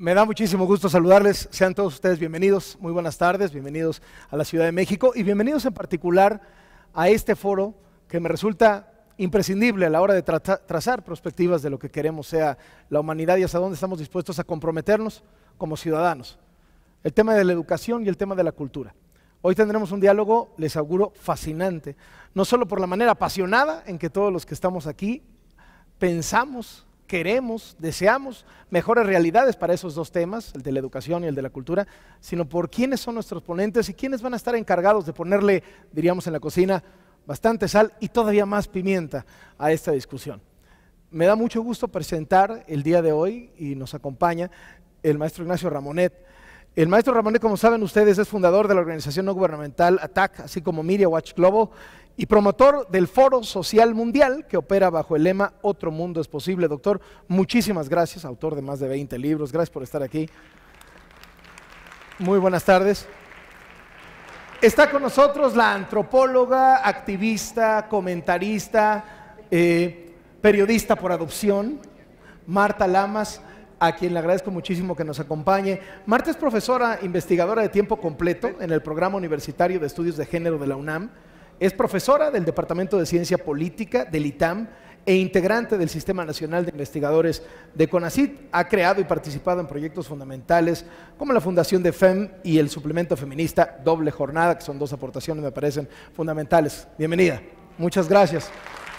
Me da muchísimo gusto saludarles. Sean todos ustedes bienvenidos. Muy buenas tardes, bienvenidos a la Ciudad de México y bienvenidos en particular a este foro que me resulta imprescindible a la hora de trazar perspectivas de lo que queremos sea la humanidad y hasta dónde estamos dispuestos a comprometernos como ciudadanos. El tema de la educación y el tema de la cultura. Hoy tendremos un diálogo, les auguro, fascinante, no solo por la manera apasionada en que todos los que estamos aquí pensamos, queremos, deseamos mejores realidades para esos dos temas, el de la educación y el de la cultura, sino por quiénes son nuestros ponentes y quiénes van a estar encargados de ponerle, diríamos en la cocina, bastante sal y todavía más pimienta a esta discusión. Me da mucho gusto presentar el día de hoy y nos acompaña el maestro Ignacio Ramonet. El maestro Ramonet, como saben ustedes, es fundador de la organización no gubernamental ATTAC, así como Media Watch Global, y promotor del Foro Social Mundial, que opera bajo el lema Otro Mundo es Posible. Doctor, muchísimas gracias, autor de más de 20 libros, gracias por estar aquí. Muy buenas tardes. Está con nosotros la antropóloga, activista, comentarista, periodista por adopción, Marta Lamas, a quien le agradezco muchísimo que nos acompañe. Marta es profesora investigadora de tiempo completo en el Programa Universitario de Estudios de Género de la UNAM, es profesora del Departamento de Ciencia Política del ITAM e integrante del Sistema Nacional de Investigadores de CONACYT. Ha creado y participado en proyectos fundamentales como la Fundación de FEM y el suplemento feminista Doble Jornada, que son dos aportaciones que me parecen fundamentales. Bienvenida. Muchas gracias.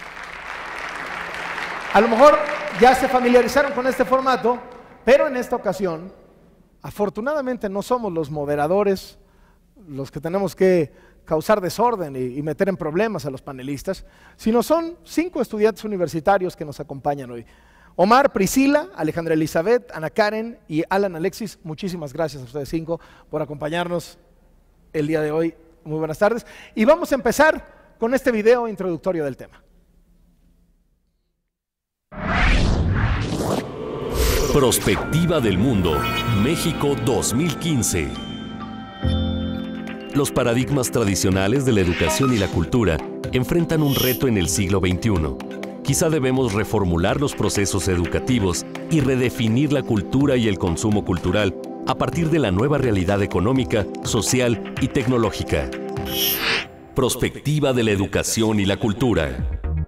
A lo mejor ya se familiarizaron con este formato, pero en esta ocasión, afortunadamente no somos los moderadores los que tenemos que causar desorden y meter en problemas a los panelistas, sino son 5 estudiantes universitarios que nos acompañan hoy. Omar, Priscila, Alejandra Elizabeth, Ana Karen y Alan Alexis, muchísimas gracias a ustedes 5 por acompañarnos el día de hoy. Muy buenas tardes. Y vamos a empezar con este video introductorio del tema. Prospectiva del mundo, México 2015. Los paradigmas tradicionales de la educación y la cultura enfrentan un reto en el siglo XXI. Quizá debemos reformular los procesos educativos y redefinir la cultura y el consumo cultural a partir de la nueva realidad económica, social y tecnológica. Prospectiva de la educación y la cultura.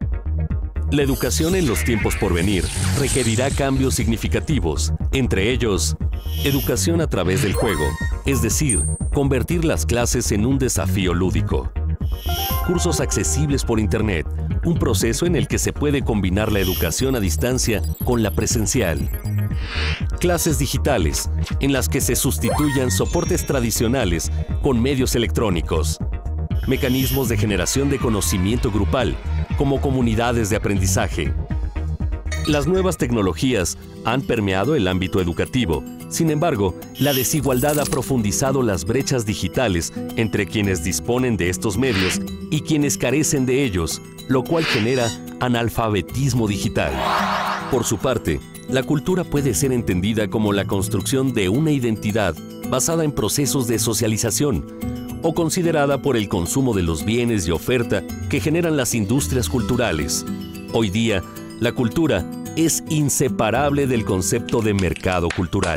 La educación en los tiempos por venir requerirá cambios significativos, entre ellos, educación a través del juego, es decir, convertir las clases en un desafío lúdico. Cursos accesibles por Internet, un proceso en el que se puede combinar la educación a distancia con la presencial. Clases digitales, en las que se sustituyan soportes tradicionales con medios electrónicos. Mecanismos de generación de conocimiento grupal, como comunidades de aprendizaje. Las nuevas tecnologías han permeado el ámbito educativo. Sin embargo, la desigualdad ha profundizado las brechas digitales entre quienes disponen de estos medios y quienes carecen de ellos, lo cual genera analfabetismo digital. Por su parte, la cultura puede ser entendida como la construcción de una identidad basada en procesos de socialización, o considerada por el consumo de los bienes y oferta que generan las industrias culturales. Hoy día, la cultura es inseparable del concepto de mercado cultural.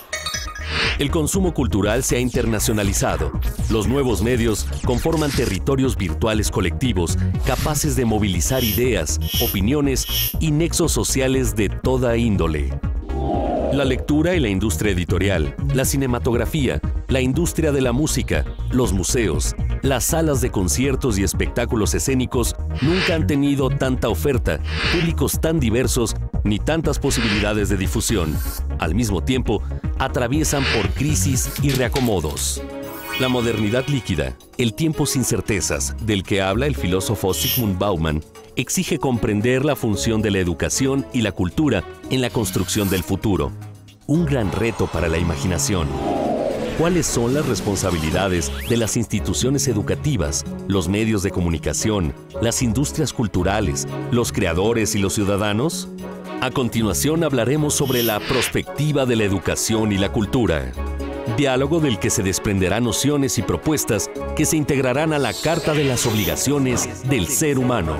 El consumo cultural se ha internacionalizado. Los nuevos medios conforman territorios virtuales colectivos capaces de movilizar ideas, opiniones y nexos sociales de toda índole. La lectura y la industria editorial, la cinematografía, la industria de la música, los museos, las salas de conciertos y espectáculos escénicos nunca han tenido tanta oferta, públicos tan diversos ni tantas posibilidades de difusión. Al mismo tiempo, atraviesan por crisis y reacomodos. La modernidad líquida, el tiempo sin certezas, del que habla el filósofo Zygmunt Bauman, exige comprender la función de la educación y la cultura en la construcción del futuro. Un gran reto para la imaginación. ¿Cuáles son las responsabilidades de las instituciones educativas, los medios de comunicación, las industrias culturales, los creadores y los ciudadanos? A continuación hablaremos sobre la prospectiva de la educación y la cultura. Diálogo del que se desprenderán nociones y propuestas que se integrarán a la Carta de las Obligaciones del Ser Humano.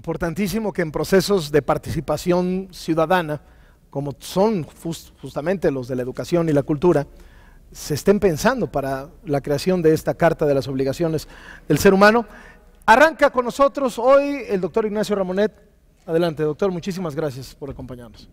importantísimo que en procesos de participación ciudadana, como son justamente los de la educación y la cultura, se estén pensando para la creación de esta Carta de las Obligaciones del Ser Humano. Arranca con nosotros hoy el doctor Ignacio Ramonet. Adelante, doctor, muchísimas gracias por acompañarnos.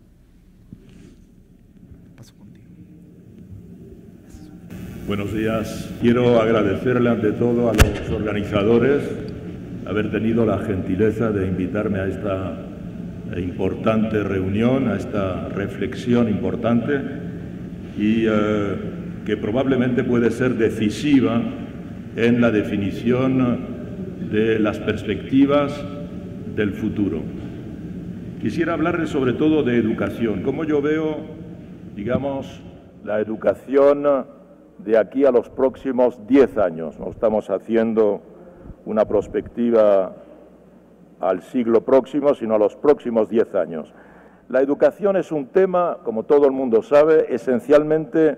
Buenos días. Quiero agradecerle ante todo a los organizadores haber tenido la gentileza de invitarme a esta importante reunión, a esta reflexión importante y que probablemente puede ser decisiva en la definición de las perspectivas del futuro. Quisiera hablarles sobre todo de educación, cómo yo veo, digamos, la educación de aquí a los próximos 10 años. No estamos haciendo una perspectiva al siglo próximo, sino a los próximos 10 años. La educación es un tema, como todo el mundo sabe, esencialmente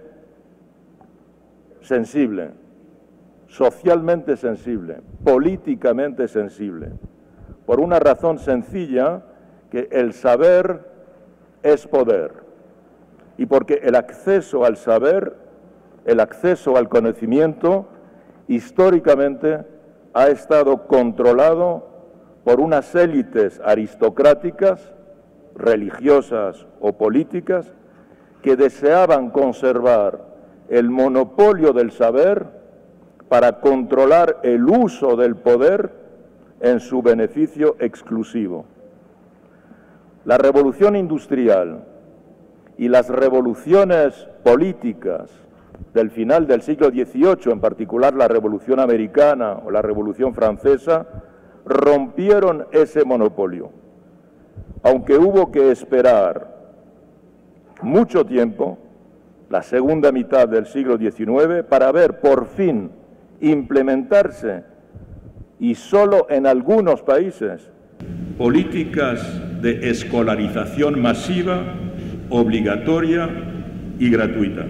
sensible, socialmente sensible, políticamente sensible, por una razón sencilla, que el saber es poder, y porque el acceso al saber, el acceso al conocimiento, históricamente ha estado controlado por unas élites aristocráticas, religiosas o políticas, que deseaban conservar el monopolio del saber para controlar el uso del poder en su beneficio exclusivo. La revolución industrial y las revoluciones políticas del final del siglo XVIII, en particular la Revolución Americana o la Revolución Francesa, rompieron ese monopolio, aunque hubo que esperar mucho tiempo, la segunda mitad del siglo XIX, para ver por fin implementarse, y solo en algunos países, políticas de escolarización masiva, obligatoria y gratuita.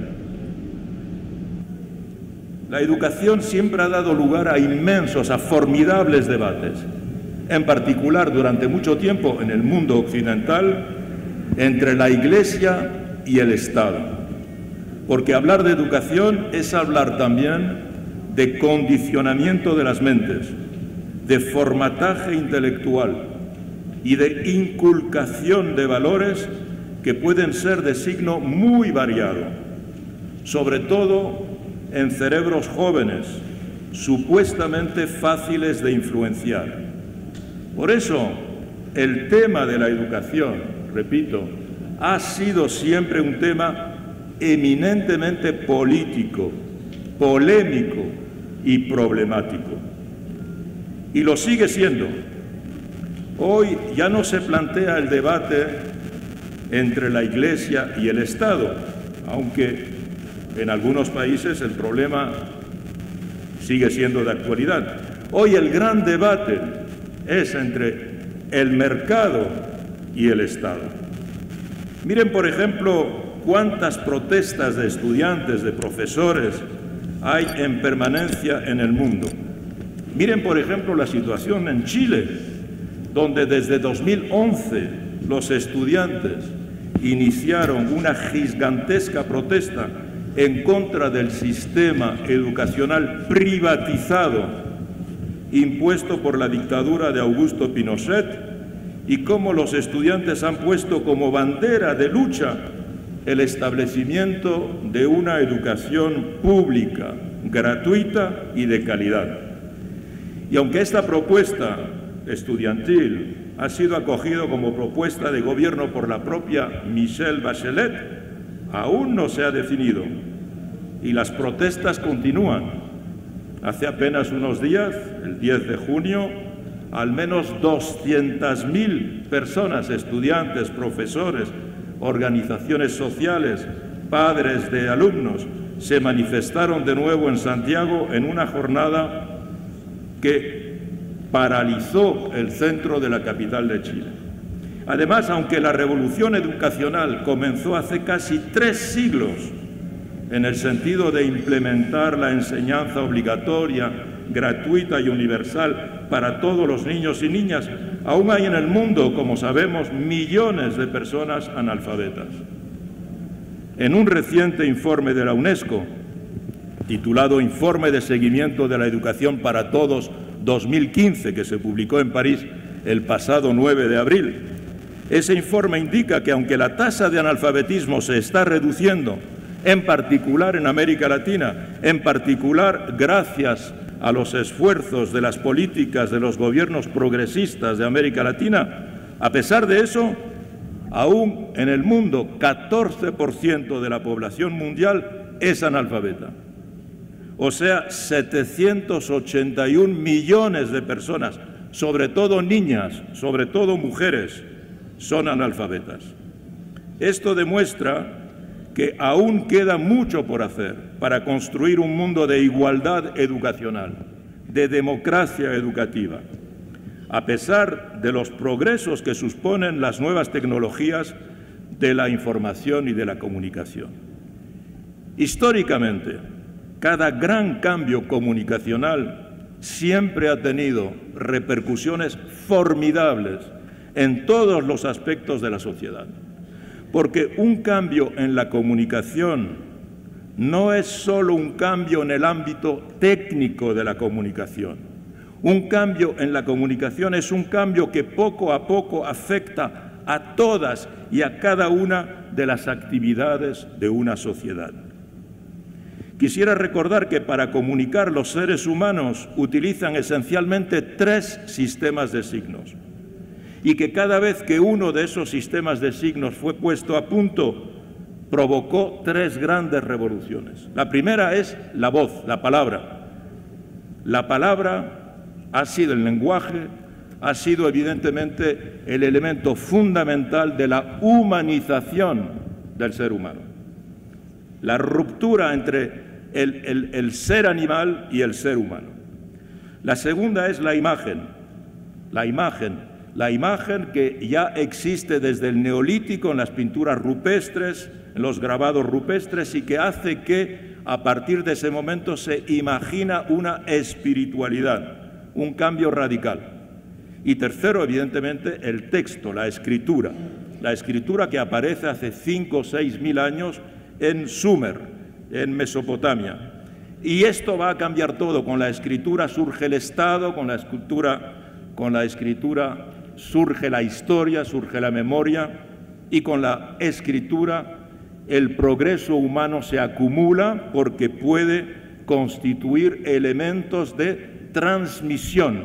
La educación siempre ha dado lugar a inmensos, a formidables debates, en particular durante mucho tiempo en el mundo occidental, entre la Iglesia y el Estado. Porque hablar de educación es hablar también de condicionamiento de las mentes, de formataje intelectual y de inculcación de valores que pueden ser de signo muy variado, sobre todo en cerebros jóvenes, supuestamente fáciles de influenciar. Por eso, el tema de la educación, repito, ha sido siempre un tema eminentemente político, polémico y problemático. Y lo sigue siendo. Hoy ya no se plantea el debate entre la Iglesia y el Estado, aunque en algunos países el problema sigue siendo de actualidad. Hoy el gran debate es entre el mercado y el Estado. Miren, por ejemplo, cuántas protestas de estudiantes, de profesores, hay en permanencia en el mundo. Miren, por ejemplo, la situación en Chile, donde desde 2011 los estudiantes iniciaron una gigantesca protesta en contra del sistema educacional privatizado impuesto por la dictadura de Augusto Pinochet, y cómo los estudiantes han puesto como bandera de lucha el establecimiento de una educación pública, gratuita y de calidad. Y aunque esta propuesta estudiantil ha sido acogida como propuesta de gobierno por la propia Michelle Bachelet, aún no se ha definido y las protestas continúan. Hace apenas unos días, el 10 de junio, al menos 200.000 personas, estudiantes, profesores, organizaciones sociales, padres de alumnos, se manifestaron de nuevo en Santiago en una jornada que paralizó el centro de la capital de Chile. Además, aunque la revolución educacional comenzó hace casi 3 siglos en el sentido de implementar la enseñanza obligatoria, gratuita y universal para todos los niños y niñas, Aún hay en el mundo, como sabemos, millones de personas analfabetas. En un reciente informe de la UNESCO, titulado Informe de Seguimiento de la Educación para Todos 2015, que se publicó en París el pasado 9 de abril, ese informe indica que aunque la tasa de analfabetismo se está reduciendo, en particular en América Latina, en particular gracias a los esfuerzos de las políticas de los gobiernos progresistas de América Latina, a pesar de eso, aún en el mundo 14% de la población mundial es analfabeta. O sea, 781 millones de personas, sobre todo niñas, sobre todo mujeres, son analfabetas. Esto demuestra que aún queda mucho por hacer para construir un mundo de igualdad educacional, de democracia educativa, a pesar de los progresos que suponen las nuevas tecnologías de la información y de la comunicación. Históricamente, cada gran cambio comunicacional siempre ha tenido repercusiones formidables en todos los aspectos de la sociedad. Porque un cambio en la comunicación no es solo un cambio en el ámbito técnico de la comunicación. Un cambio en la comunicación es un cambio que poco a poco afecta a todas y a cada una de las actividades de una sociedad. Quisiera recordar que para comunicar los seres humanos utilizan esencialmente 3 sistemas de signos, y que cada vez que uno de esos sistemas de signos fue puesto a punto, provocó 3 grandes revoluciones. La primera es la voz, la palabra. La palabra ha sido el lenguaje, ha sido evidentemente el elemento fundamental de la humanización del ser humano. La ruptura entre el ser animal y el ser humano. La segunda es la imagen. La imagen que ya existe desde el Neolítico en las pinturas rupestres, en los grabados rupestres, y que hace que a partir de ese momento se imagina una espiritualidad, un cambio radical. Y tercero, evidentemente, el texto, la escritura que aparece hace 5 o 6 mil años en Sumer, en Mesopotamia. Y esto va a cambiar todo. Con la escritura surge el Estado, con la escritura surge la historia, surge la memoria, y con la escritura el progreso humano se acumula porque puede constituir elementos de transmisión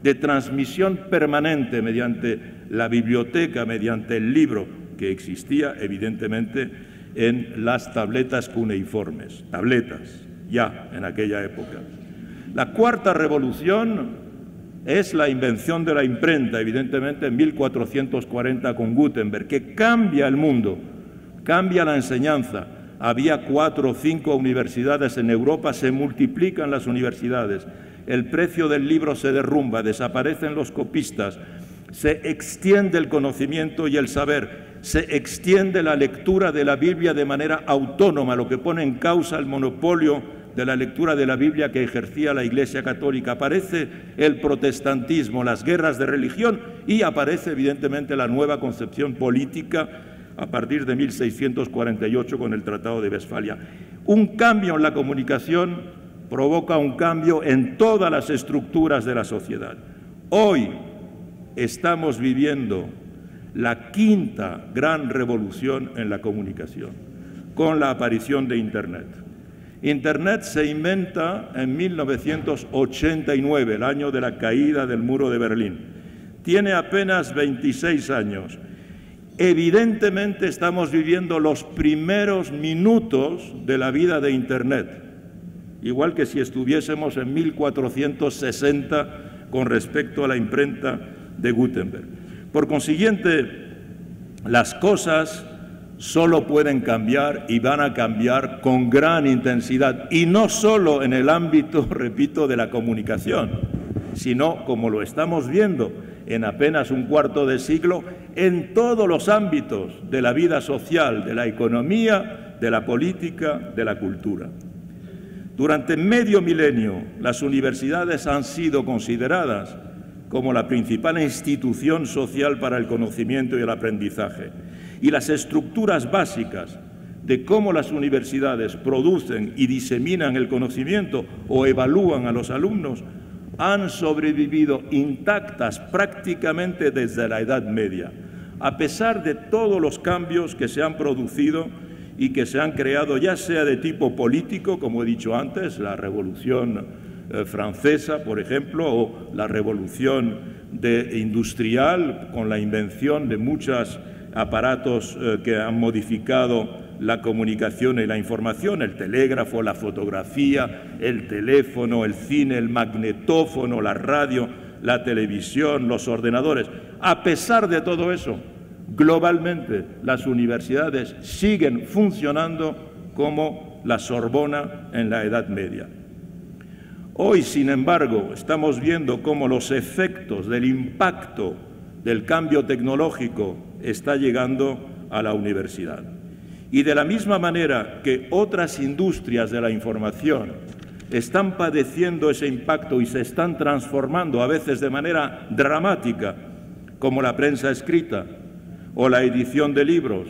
permanente mediante la biblioteca, mediante el libro que existía evidentemente en las tabletas cuneiformes, tabletas ya en aquella época. La cuarta revolución es la invención de la imprenta, evidentemente en 1440 con Gutenberg, que cambia el mundo, cambia la enseñanza. Había 4 o 5 universidades en Europa, se multiplican las universidades, el precio del libro se derrumba, desaparecen los copistas, se extiende el conocimiento y el saber, se extiende la lectura de la Biblia de manera autónoma, lo que pone en causa el monopolio de la lectura de la Biblia que ejercía la Iglesia Católica. Aparece el protestantismo, las guerras de religión, y aparece evidentemente la nueva concepción política a partir de 1648 con el Tratado de Westfalia. Un cambio en la comunicación provoca un cambio en todas las estructuras de la sociedad. Hoy estamos viviendo la quinta gran revolución en la comunicación, con la aparición de Internet. Internet se inventa en 1989, el año de la caída del muro de Berlín. Tiene apenas 26 años. Evidentemente estamos viviendo los primeros minutos de la vida de Internet, igual que si estuviésemos en 1460 con respecto a la imprenta de Gutenberg. Por consiguiente, las cosas solo pueden cambiar y van a cambiar con gran intensidad, y no solo en el ámbito, repito, de la comunicación, sino, como lo estamos viendo en apenas un cuarto de siglo, en todos los ámbitos de la vida social, de la economía, de la política, de la cultura. Durante medio milenio, las universidades han sido consideradas como la principal institución social para el conocimiento y el aprendizaje, y las estructuras básicas de cómo las universidades producen y diseminan el conocimiento o evalúan a los alumnos han sobrevivido intactas prácticamente desde la Edad Media, a pesar de todos los cambios que se han producido y que se han creado, ya sea de tipo político, como he dicho antes, la Revolución Francesa, por ejemplo, o la Revolución industrial, con la invención de muchos aparatos que han modificado la comunicación y la información, el telégrafo, la fotografía, el teléfono, el cine, el magnetófono, la radio, la televisión, los ordenadores. A pesar de todo eso, globalmente las universidades siguen funcionando como la Sorbona en la Edad Media. Hoy, sin embargo, estamos viendo cómo los efectos del impacto del cambio tecnológico está llegando a la universidad. Y de la misma manera que otras industrias de la información están padeciendo ese impacto y se están transformando a veces de manera dramática, como la prensa escrita, o la edición de libros,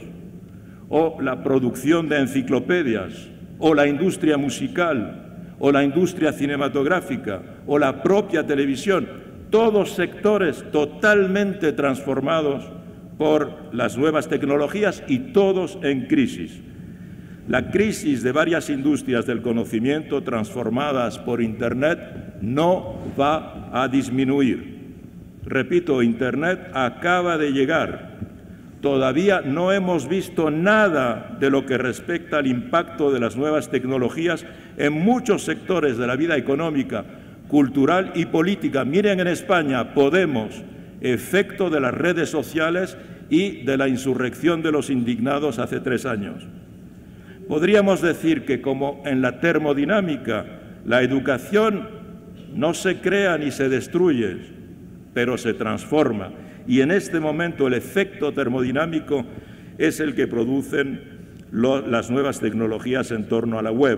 o la producción de enciclopedias, o la industria musical, o la industria cinematográfica, o la propia televisión, todos sectores totalmente transformados por las nuevas tecnologías y todos en crisis. La crisis de varias industrias del conocimiento transformadas por Internet no va a disminuir. Repito, Internet acaba de llegar. Todavía no hemos visto nada de lo que respecta al impacto de las nuevas tecnologías en muchos sectores de la vida económica, cultural y política. Miren en España, Podemos, efecto de las redes sociales y de la insurrección de los indignados hace 3 años. Podríamos decir que, como en la termodinámica, la educación no se crea ni se destruye, pero se transforma. Y en este momento el efecto termodinámico es el que producen las nuevas tecnologías en torno a la web.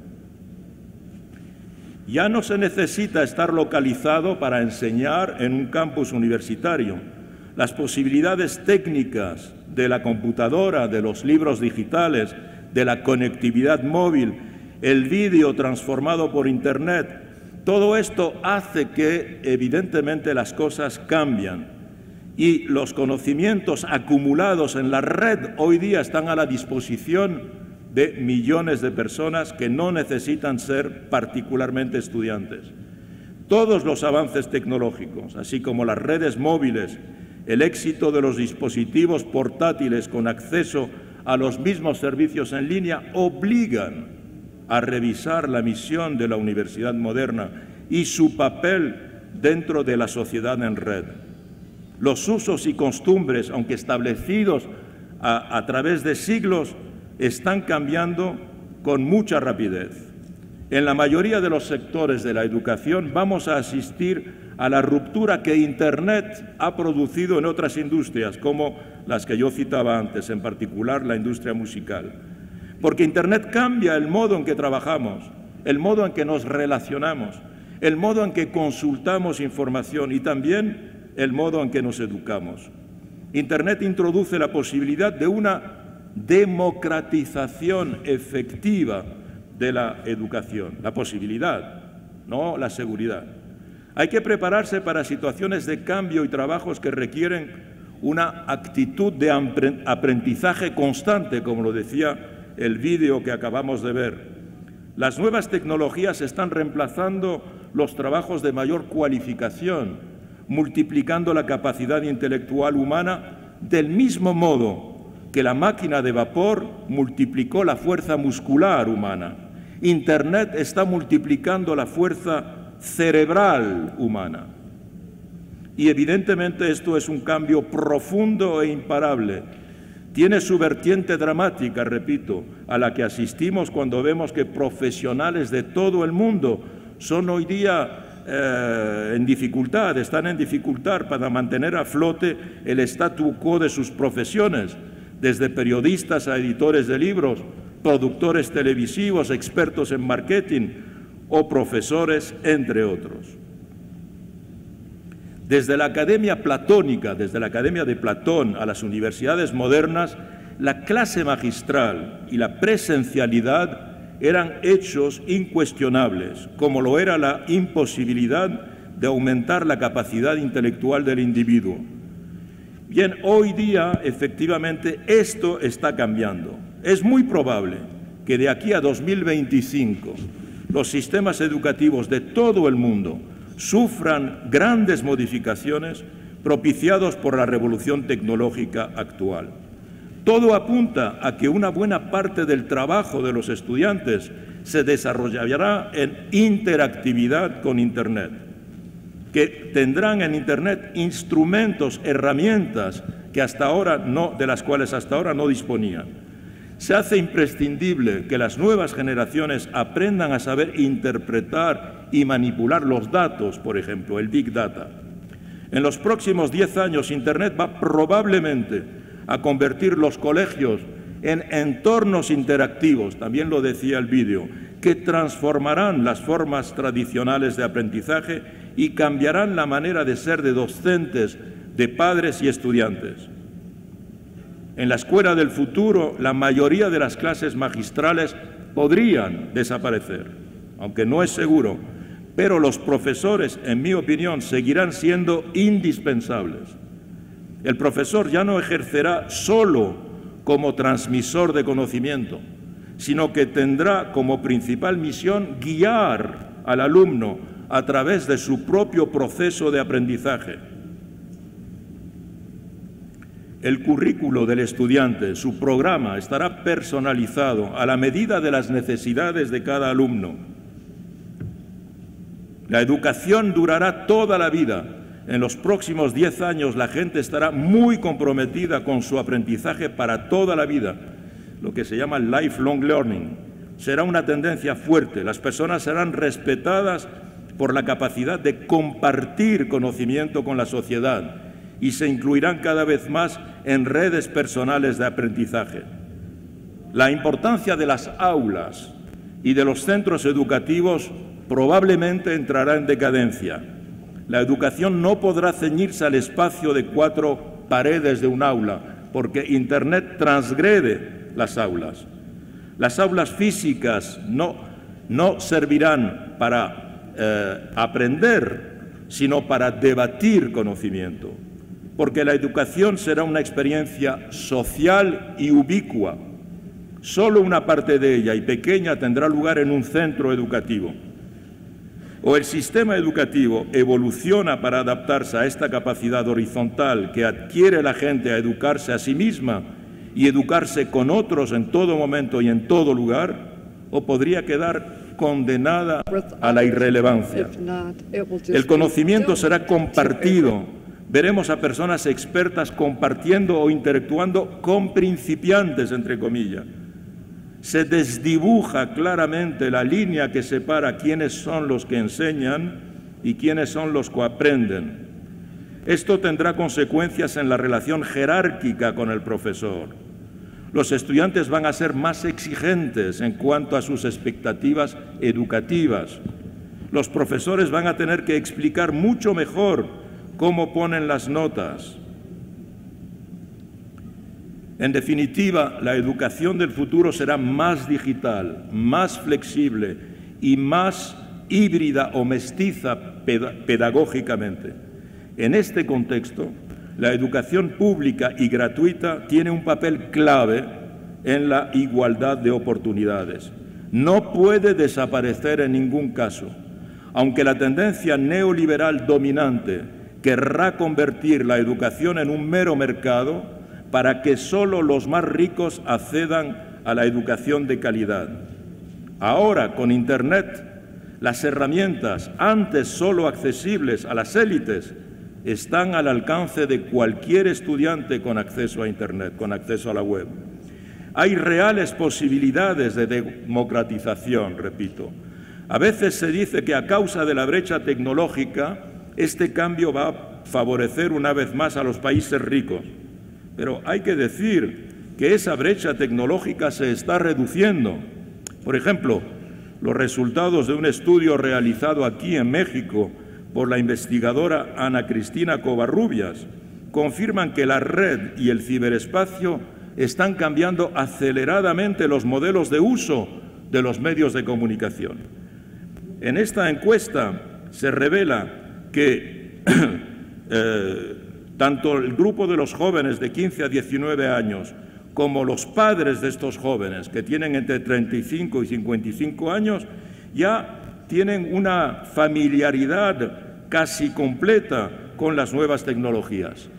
Ya no se necesita estar localizado para enseñar en un campus universitario. Las posibilidades técnicas de la computadora, de los libros digitales, de la conectividad móvil, el vídeo transformado por Internet, todo esto hace que, evidentemente, las cosas cambian. Y los conocimientos acumulados en la red hoy día están a la disposición de millones de personas que no necesitan ser particularmente estudiantes. Todos los avances tecnológicos, así como las redes móviles, el éxito de los dispositivos portátiles con acceso a los mismos servicios en línea, obligan a revisar la misión de la universidad moderna y su papel dentro de la sociedad en red. Los usos y costumbres, aunque establecidos a través de siglos, están cambiando con mucha rapidez. En la mayoría de los sectores de la educación vamos a asistir a la ruptura que Internet ha producido en otras industrias, como las que yo citaba antes, en particular la industria musical. Porque Internet cambia el modo en que trabajamos, el modo en que nos relacionamos, el modo en que consultamos información y también el modo en que nos educamos. Internet introduce la posibilidad de una democratización efectiva de la educación, la posibilidad, no la seguridad. Hay que prepararse para situaciones de cambio y trabajos que requieren una actitud de aprendizaje constante, como lo decía el vídeo que acabamos de ver. Las nuevas tecnologías están reemplazando los trabajos de mayor cualificación, multiplicando la capacidad intelectual humana del mismo modo que la máquina de vapor multiplicó la fuerza muscular humana. Internet está multiplicando la fuerza cerebral humana. Y evidentemente esto es un cambio profundo e imparable. Tiene su vertiente dramática, repito, a la que asistimos cuando vemos que profesionales de todo el mundo son hoy día están en dificultad para mantener a flote el statu quo de sus profesiones, desde periodistas a editores de libros, productores televisivos, expertos en marketing o profesores, entre otros. Desde la academia platónica, desde la academia de Platón a las universidades modernas, la clase magistral y la presencialidad eran hechos incuestionables, como lo era la imposibilidad de aumentar la capacidad intelectual del individuo. Bien, hoy día, efectivamente, esto está cambiando. Es muy probable que de aquí a 2025 los sistemas educativos de todo el mundo sufran grandes modificaciones propiciados por la revolución tecnológica actual. Todo apunta a que una buena parte del trabajo de los estudiantes se desarrollará en interactividad con Internet, que tendrán en Internet instrumentos, herramientas que de las cuales hasta ahora no disponían. Se hace imprescindible que las nuevas generaciones aprendan a saber interpretar y manipular los datos, por ejemplo, el Big Data. En los próximos 10 años, Internet va probablemente a convertir los colegios en entornos interactivos, también lo decía el vídeo, que transformarán las formas tradicionales de aprendizaje y cambiarán la manera de ser de docentes, de padres y estudiantes. En la escuela del futuro, la mayoría de las clases magistrales podrían desaparecer, aunque no es seguro, pero los profesores, en mi opinión, seguirán siendo indispensables. El profesor ya no ejercerá solo como transmisor de conocimiento, sino que tendrá como principal misión guiar al alumno a través de su propio proceso de aprendizaje. El currículo del estudiante, su programa, estará personalizado a la medida de las necesidades de cada alumno. La educación durará toda la vida. En los próximos 10 años la gente estará muy comprometida con su aprendizaje para toda la vida, lo que se llama lifelong learning. Será una tendencia fuerte. Las personas serán respetadas por la capacidad de compartir conocimiento con la sociedad y se incluirán cada vez más en redes personales de aprendizaje. La importancia de las aulas y de los centros educativos probablemente entrará en decadencia. La educación no podrá ceñirse al espacio de 4 paredes de un aula, porque Internet transgrede las aulas. Las aulas físicas no servirán para aprender, sino para debatir conocimiento, porque la educación será una experiencia social y ubicua. Solo una parte de ella, y pequeña, tendrá lugar en un centro educativo. O el sistema educativo evoluciona para adaptarse a esta capacidad horizontal que adquiere la gente a educarse a sí misma y educarse con otros en todo momento y en todo lugar, o podría quedar condenada a la irrelevancia. El conocimiento será compartido. Veremos a personas expertas compartiendo o interactuando con principiantes, entre comillas. Se desdibuja claramente la línea que separa quiénes son los que enseñan y quiénes son los que aprenden. Esto tendrá consecuencias en la relación jerárquica con el profesor. Los estudiantes van a ser más exigentes en cuanto a sus expectativas educativas. Los profesores van a tener que explicar mucho mejor cómo ponen las notas. En definitiva, la educación del futuro será más digital, más flexible y más híbrida o mestiza pedagógicamente. En este contexto, la educación pública y gratuita tiene un papel clave en la igualdad de oportunidades. No puede desaparecer en ningún caso, aunque la tendencia neoliberal dominante querrá convertir la educación en un mero mercado para que solo los más ricos accedan a la educación de calidad. Ahora, con Internet, las herramientas antes solo accesibles a las élites están al alcance de cualquier estudiante con acceso a Internet, con acceso a la web. Hay reales posibilidades de democratización, repito. A veces se dice que a causa de la brecha tecnológica, este cambio va a favorecer una vez más a los países ricos. Pero hay que decir que esa brecha tecnológica se está reduciendo. Por ejemplo, los resultados de un estudio realizado aquí en México por la investigadora Ana Cristina Covarrubias confirman que la red y el ciberespacio están cambiando aceleradamente los modelos de uso de los medios de comunicación. En esta encuesta se revela que tanto el grupo de los jóvenes de 15 a 19 años como los padres de estos jóvenes, que tienen entre 35 y 55 años, ya tienen una familiaridad casi completa con las nuevas tecnologías.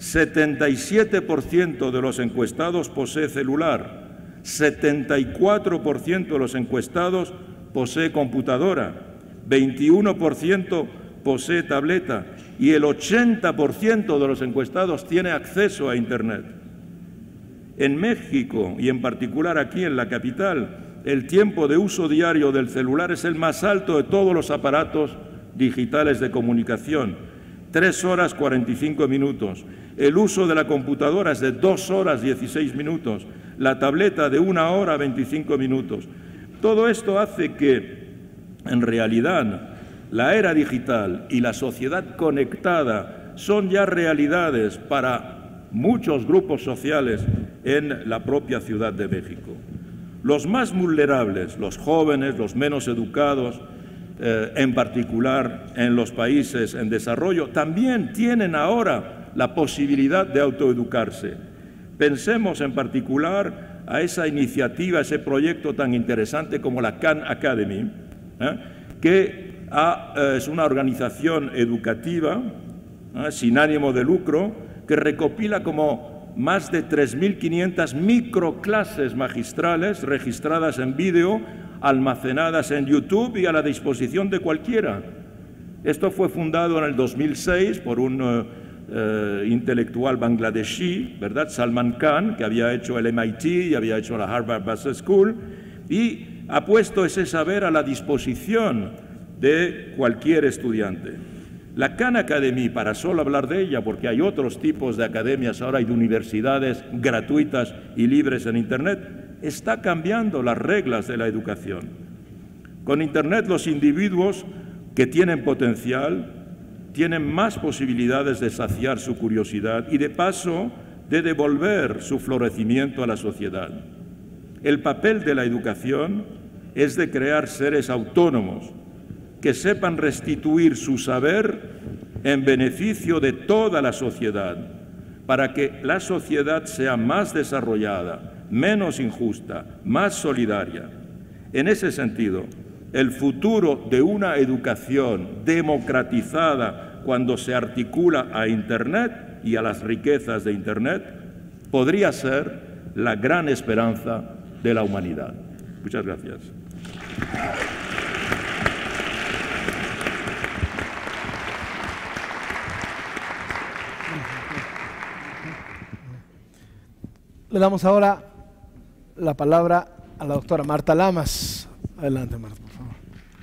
77% de los encuestados posee celular, 74% de los encuestados posee computadora, 21% posee tableta y el 80% de los encuestados tiene acceso a Internet. En México, y en particular aquí en la capital, el tiempo de uso diario del celular es el más alto de todos los aparatos digitales de comunicación, 3 horas 45 minutos. El uso de la computadora es de 2 horas 16 minutos, la tableta de 1 hora 25 minutos. Todo esto hace que, en realidad, la era digital y la sociedad conectada son ya realidades para muchos grupos sociales en la propia Ciudad de México. Los más vulnerables, los jóvenes, los menos educados, en particular en los países en desarrollo, también tienen ahora la posibilidad de autoeducarse. Pensemos en particular a esa iniciativa, ese proyecto tan interesante como la Khan Academy, que es una organización educativa sin ánimo de lucro que recopila como más de 3.500 microclases magistrales registradas en vídeo, almacenadas en YouTube y a la disposición de cualquiera. Esto fue fundado en el 2006 por un intelectual bangladesí, ¿verdad? Salman Khan, que había hecho el MIT y había hecho la Harvard Business School, y ha puesto ese saber a la disposición de cualquier estudiante. La Khan Academy, para solo hablar de ella, porque hay otros tipos de academias ahora y de universidades gratuitas y libres en Internet, está cambiando las reglas de la educación. Con Internet los individuos que tienen potencial tienen más posibilidades de saciar su curiosidad y de paso de devolver su florecimiento a la sociedad. El papel de la educación es de crear seres autónomos que sepan restituir su saber en beneficio de toda la sociedad, para que la sociedad sea más desarrollada, menos injusta, más solidaria. En ese sentido, el futuro de una educación democratizada cuando se articula a Internet y a las riquezas de Internet podría ser la gran esperanza de la humanidad. Muchas gracias. Le damos ahora la palabra a la doctora Marta Lamas. Adelante, Marta, por favor.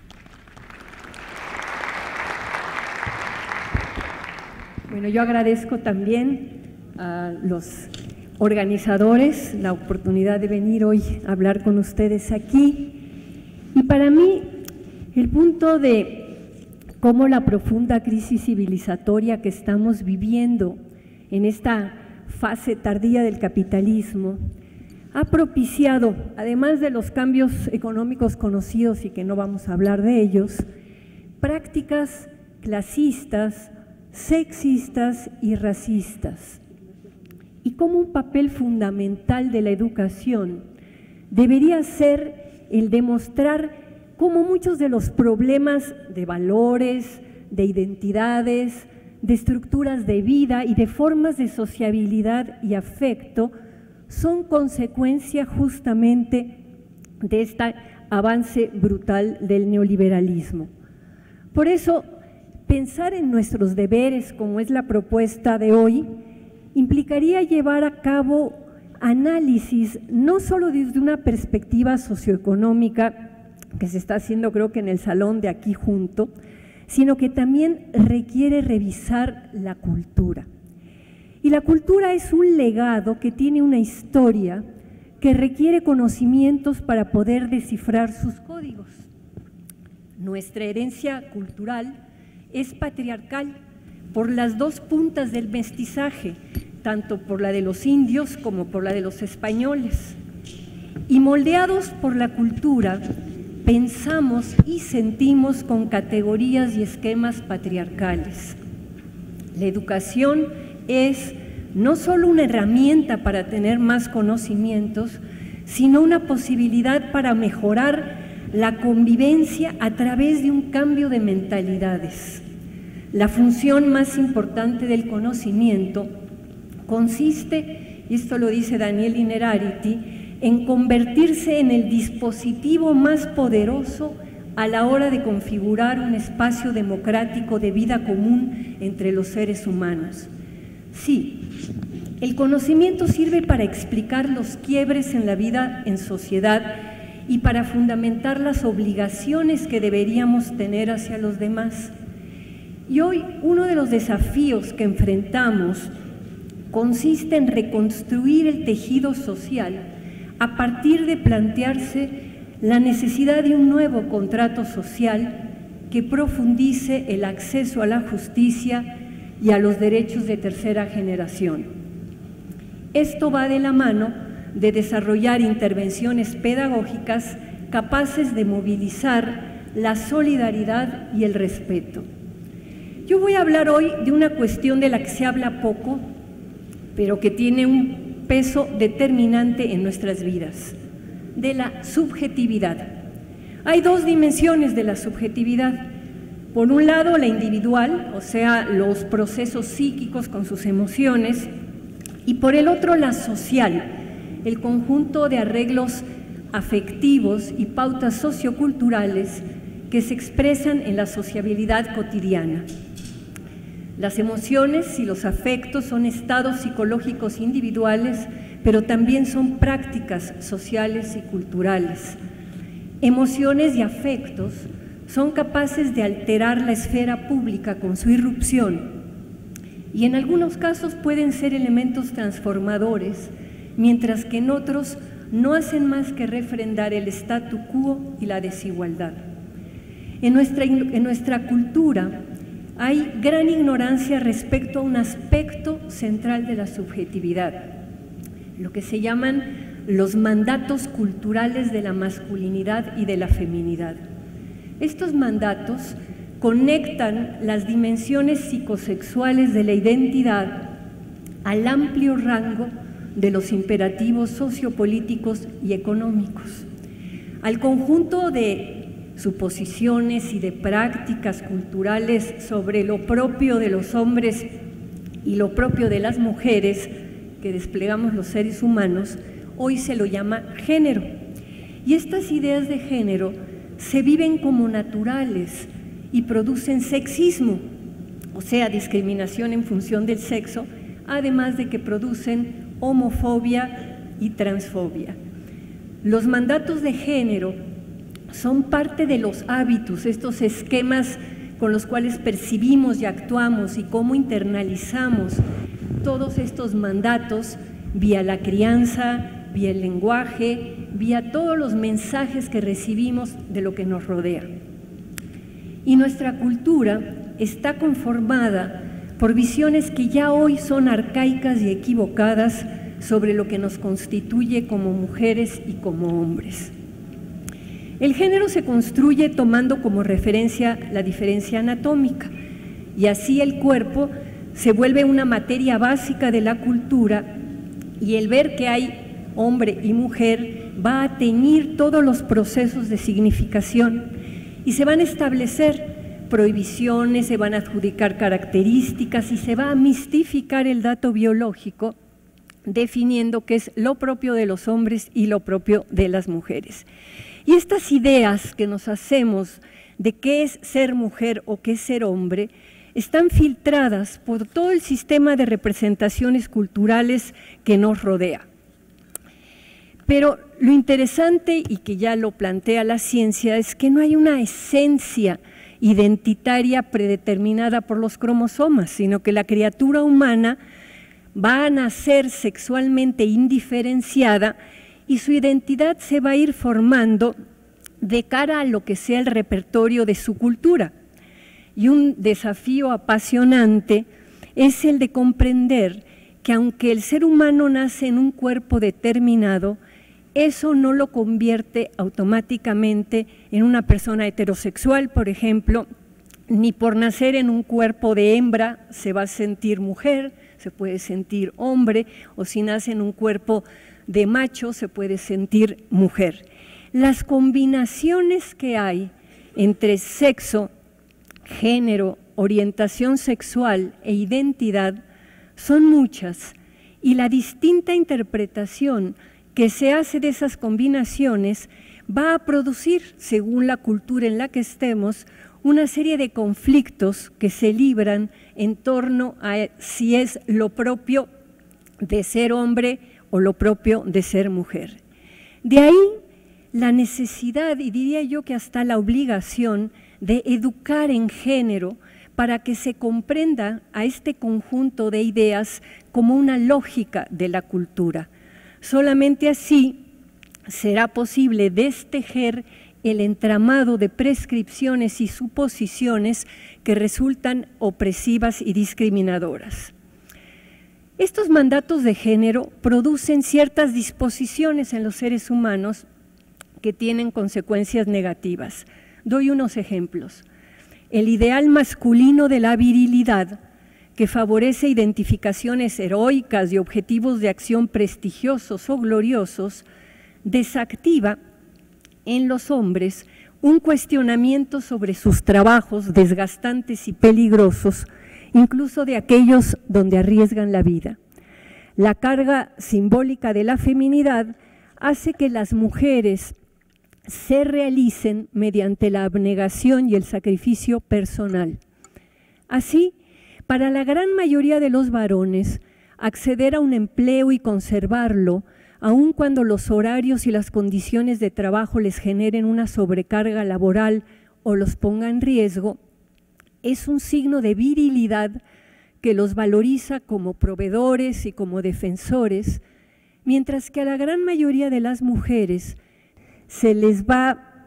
Bueno, yo agradezco también a los organizadores la oportunidad de venir hoy a hablar con ustedes aquí. Y para mí, el punto de cómo la profunda crisis civilizatoria que estamos viviendo en esta fase tardía del capitalismo ha propiciado, además de los cambios económicos conocidos y que no vamos a hablar de ellos, prácticas clasistas, sexistas y racistas. Y como un papel fundamental de la educación debería ser el demostrar cómo muchos de los problemas de valores, de identidades, de estructuras de vida y de formas de sociabilidad y afecto son consecuencia justamente de este avance brutal del neoliberalismo. Por eso, pensar en nuestros deberes, como es la propuesta de hoy, implicaría llevar a cabo análisis no solo desde una perspectiva socioeconómica, que se está haciendo creo que en el salón de aquí junto, sino que también requiere revisar la cultura. Y la cultura es un legado que tiene una historia que requiere conocimientos para poder descifrar sus códigos. Nuestra herencia cultural es patriarcal por las dos puntas del mestizaje, tanto por la de los indios como por la de los españoles. Y moldeados por la cultura, pensamos y sentimos con categorías y esquemas patriarcales. La educación es no solo una herramienta para tener más conocimientos, sino una posibilidad para mejorar la convivencia a través de un cambio de mentalidades. La función más importante del conocimiento consiste, y esto lo dice Daniel Innerarity, en convertirse en el dispositivo más poderoso a la hora de configurar un espacio democrático de vida común entre los seres humanos. Sí, el conocimiento sirve para explicar los quiebres en la vida en sociedad y para fundamentar las obligaciones que deberíamos tener hacia los demás. Y hoy uno de los desafíos que enfrentamos consiste en reconstruir el tejido social a partir de plantearse la necesidad de un nuevo contrato social que profundice el acceso a la justicia y a los derechos de tercera generación. Esto va de la mano de desarrollar intervenciones pedagógicas capaces de movilizar la solidaridad y el respeto. Yo voy a hablar hoy de una cuestión de la que se habla poco, pero que tiene un peso determinante en nuestras vidas, de la subjetividad. Hay dos dimensiones de la subjetividad. Por un lado, la individual, o sea, los procesos psíquicos con sus emociones, y por el otro, la social, el conjunto de arreglos afectivos y pautas socioculturales que se expresan en la sociabilidad cotidiana. Las emociones y los afectos son estados psicológicos individuales, pero también son prácticas sociales y culturales. Emociones y afectos son capaces de alterar la esfera pública con su irrupción y en algunos casos pueden ser elementos transformadores, mientras que en otros no hacen más que refrendar el statu quo y la desigualdad. En nuestra cultura hay gran ignorancia respecto a un aspecto central de la subjetividad, lo que se llaman los mandatos culturales de la masculinidad y de la feminidad. Estos mandatos conectan las dimensiones psicosexuales de la identidad al amplio rango de los imperativos sociopolíticos y económicos, al conjunto de suposiciones y de prácticas culturales sobre lo propio de los hombres y lo propio de las mujeres que desplegamos los seres humanos, hoy se lo llama género. Y estas ideas de género se viven como naturales y producen sexismo, o sea, discriminación en función del sexo, además de que producen homofobia y transfobia. Los mandatos de género son parte de los hábitos, estos esquemas con los cuales percibimos y actuamos y cómo internalizamos todos estos mandatos vía la crianza, vía el lenguaje, vía todos los mensajes que recibimos de lo que nos rodea. Y nuestra cultura está conformada por visiones que ya hoy son arcaicas y equivocadas sobre lo que nos constituye como mujeres y como hombres. El género se construye tomando como referencia la diferencia anatómica y así el cuerpo se vuelve una materia básica de la cultura y el ver que hay hombre y mujer va a teñir todos los procesos de significación y se van a establecer prohibiciones, se van a adjudicar características y se va a mistificar el dato biológico definiendo qué es lo propio de los hombres y lo propio de las mujeres. Y estas ideas que nos hacemos de qué es ser mujer o qué es ser hombre están filtradas por todo el sistema de representaciones culturales que nos rodea. Pero lo interesante, y que ya lo plantea la ciencia, es que no hay una esencia identitaria predeterminada por los cromosomas, sino que la criatura humana va a nacer sexualmente indiferenciada y su identidad se va a ir formando de cara a lo que sea el repertorio de su cultura. y un desafío apasionante es el de comprender que aunque el ser humano nace en un cuerpo determinado, eso no lo convierte automáticamente en una persona heterosexual, por ejemplo, ni por nacer en un cuerpo de hembra se va a sentir mujer, se puede sentir hombre, o si nace en un cuerpo de macho se puede sentir mujer. Las combinaciones que hay entre sexo, género, orientación sexual e identidad son muchas, y la distinta interpretación que se hace de esas combinaciones va a producir, según la cultura en la que estemos, una serie de conflictos que se libran en torno a si es lo propio de ser hombre o lo propio de ser mujer. De ahí la necesidad, y diría yo que hasta la obligación, de educar en género para que se comprenda a este conjunto de ideas como una lógica de la cultura. Solamente así será posible destejer el entramado de prescripciones y suposiciones que resultan opresivas y discriminadoras. Estos mandatos de género producen ciertas disposiciones en los seres humanos que tienen consecuencias negativas. Doy unos ejemplos. El ideal masculino de la virilidad, que favorece identificaciones heroicas y objetivos de acción prestigiosos o gloriosos, desactiva en los hombres un cuestionamiento sobre sus trabajos desgastantes y peligrosos, incluso de aquellos donde arriesgan la vida. La carga simbólica de la feminidad hace que las mujeres se realicen mediante la abnegación y el sacrificio personal. Así, para la gran mayoría de los varones, acceder a un empleo y conservarlo, aun cuando los horarios y las condiciones de trabajo les generen una sobrecarga laboral o los ponga en riesgo, es un signo de virilidad que los valoriza como proveedores y como defensores, mientras que a la gran mayoría de las mujeres se les va a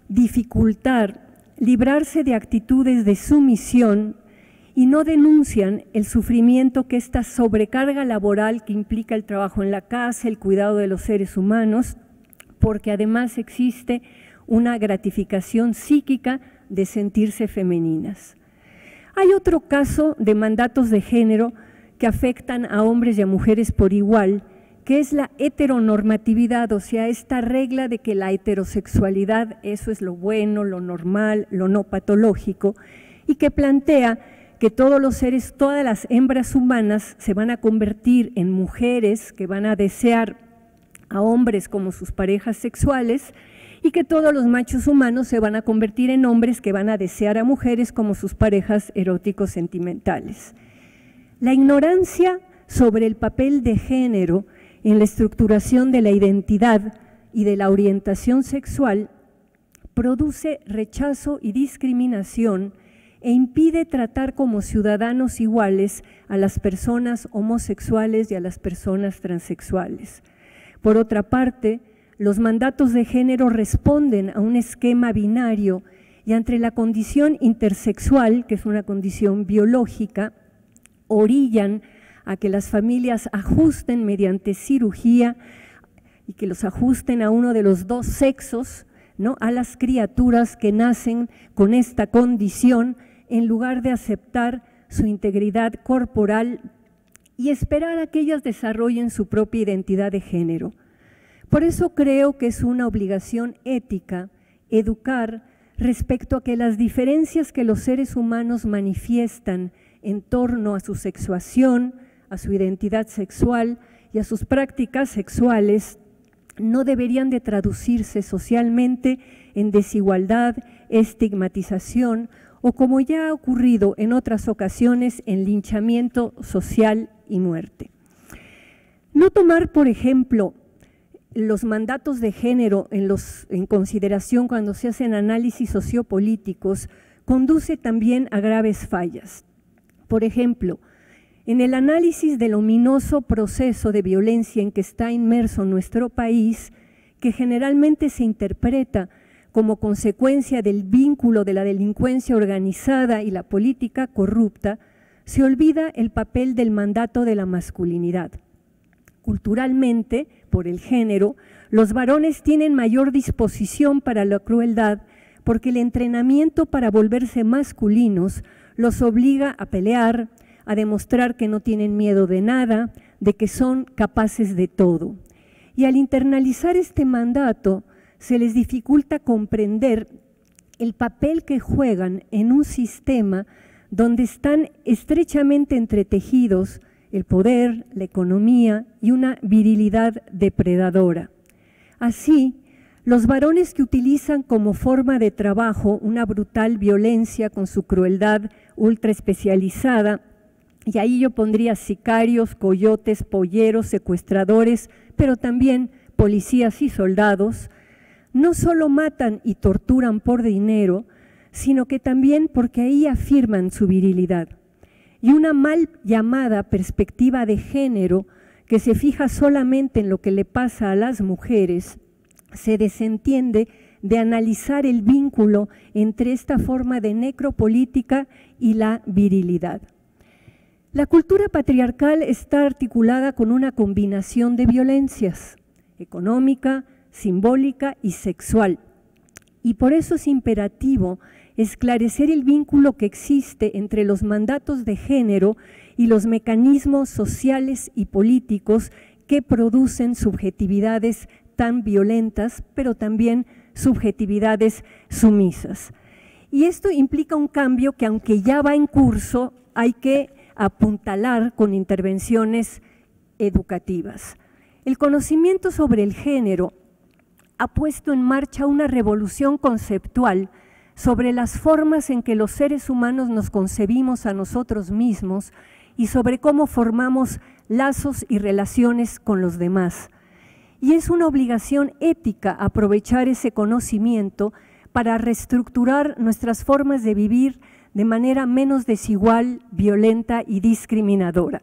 dificultar librarse de actitudes de sumisión y no denuncian el sufrimiento que esta sobrecarga laboral que implica el trabajo en la casa, el cuidado de los seres humanos, porque además existe una gratificación psíquica de sentirse femeninas. Hay otro caso de mandatos de género que afectan a hombres y a mujeres por igual, que es la heteronormatividad, o sea, esta regla de que la heterosexualidad, eso es lo bueno, lo normal, lo no patológico, y que plantea que todos los seres, todas las hembras humanas se van a convertir en mujeres que van a desear a hombres como sus parejas sexuales, y que todos los machos humanos se van a convertir en hombres que van a desear a mujeres como sus parejas eróticos sentimentales. La ignorancia sobre el papel de género en la estructuración de la identidad y de la orientación sexual produce rechazo y discriminación e impide tratar como ciudadanos iguales a las personas homosexuales y a las personas transexuales. Por otra parte, los mandatos de género responden a un esquema binario y ante la condición intersexual, que es una condición biológica, orillan a que las familias ajusten mediante cirugía y que los ajusten a uno de los dos sexos, ¿no?, a las criaturas que nacen con esta condición, en lugar de aceptar su integridad corporal y esperar a que ellas desarrollen su propia identidad de género. Por eso creo que es una obligación ética educar respecto a que las diferencias que los seres humanos manifiestan en torno a su sexuación, a su identidad sexual y a sus prácticas sexuales no deberían de traducirse socialmente en desigualdad, estigmatización o, como ya ha ocurrido en otras ocasiones, en linchamiento social y muerte. No tomar, por ejemplo, los mandatos de género en consideración cuando se hacen análisis sociopolíticos conduce también a graves fallas. Por ejemplo, en el análisis del ominoso proceso de violencia en que está inmerso nuestro país, que generalmente se interpreta como consecuencia del vínculo de la delincuencia organizada y la política corrupta, se olvida el papel del mandato de la masculinidad. Culturalmente, por el género, los varones tienen mayor disposición para la crueldad porque el entrenamiento para volverse masculinos los obliga a pelear, a demostrar que no tienen miedo de nada, de que son capaces de todo. Y al internalizar este mandato, se les dificulta comprender el papel que juegan en un sistema donde están estrechamente entretejidos el poder, la economía y una virilidad depredadora. Así, los varones que utilizan como forma de trabajo una brutal violencia con su crueldad ultra especializada, y ahí yo pondría sicarios, coyotes, polleros, secuestradores, pero también policías y soldados, no solo matan y torturan por dinero, sino que también porque ahí afirman su virilidad. Y una mal llamada perspectiva de género que se fija solamente en lo que le pasa a las mujeres, se desentiende de analizar el vínculo entre esta forma de necropolítica y la virilidad. La cultura patriarcal está articulada con una combinación de violencias, económica, simbólica y sexual. Y por eso es imperativo esclarecer el vínculo que existe entre los mandatos de género y los mecanismos sociales y políticos que producen subjetividades tan violentas, pero también subjetividades sumisas. Y esto implica un cambio que, aunque ya va en curso, hay que apuntalar con intervenciones educativas. El conocimiento sobre el género ha puesto en marcha una revolución conceptual sobre las formas en que los seres humanos nos concebimos a nosotros mismos y sobre cómo formamos lazos y relaciones con los demás. Y es una obligación ética aprovechar ese conocimiento para reestructurar nuestras formas de vivir de manera menos desigual, violenta y discriminadora.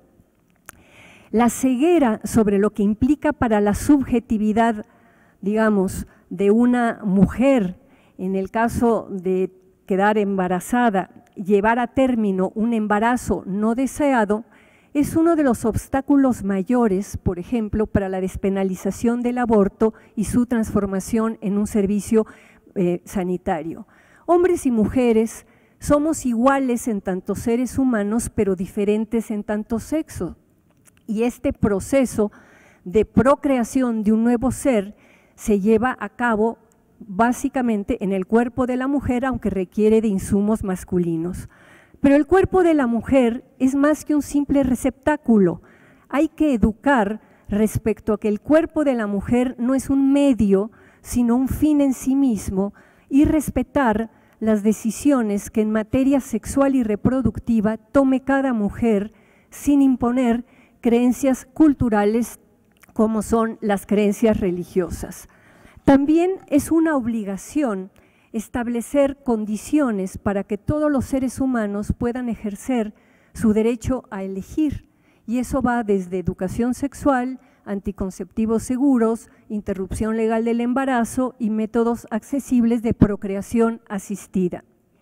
La ceguera sobre lo que implica para la subjetividad, digamos, de una mujer, en el caso de quedar embarazada, llevar a término un embarazo no deseado, es uno de los obstáculos mayores, por ejemplo, para la despenalización del aborto y su transformación en un servicio sanitario. Hombres y mujeres somos iguales en tanto seres humanos, pero diferentes en tanto sexo. Y este proceso de procreación de un nuevo ser se lleva a cabo básicamente en el cuerpo de la mujer, aunque requiere de insumos masculinos. Pero el cuerpo de la mujer es más que un simple receptáculo. Hay que educar respecto a que el cuerpo de la mujer no es un medio, sino un fin en sí mismo, y respetar las decisiones que en materia sexual y reproductiva tome cada mujer sin imponer creencias culturales como son las creencias religiosas. También es una obligación establecer condiciones para que todos los seres humanos puedan ejercer su derecho a elegir, y eso va desde educación sexual, anticonceptivos seguros, interrupción legal del embarazo y métodos accesibles de procreación asistida.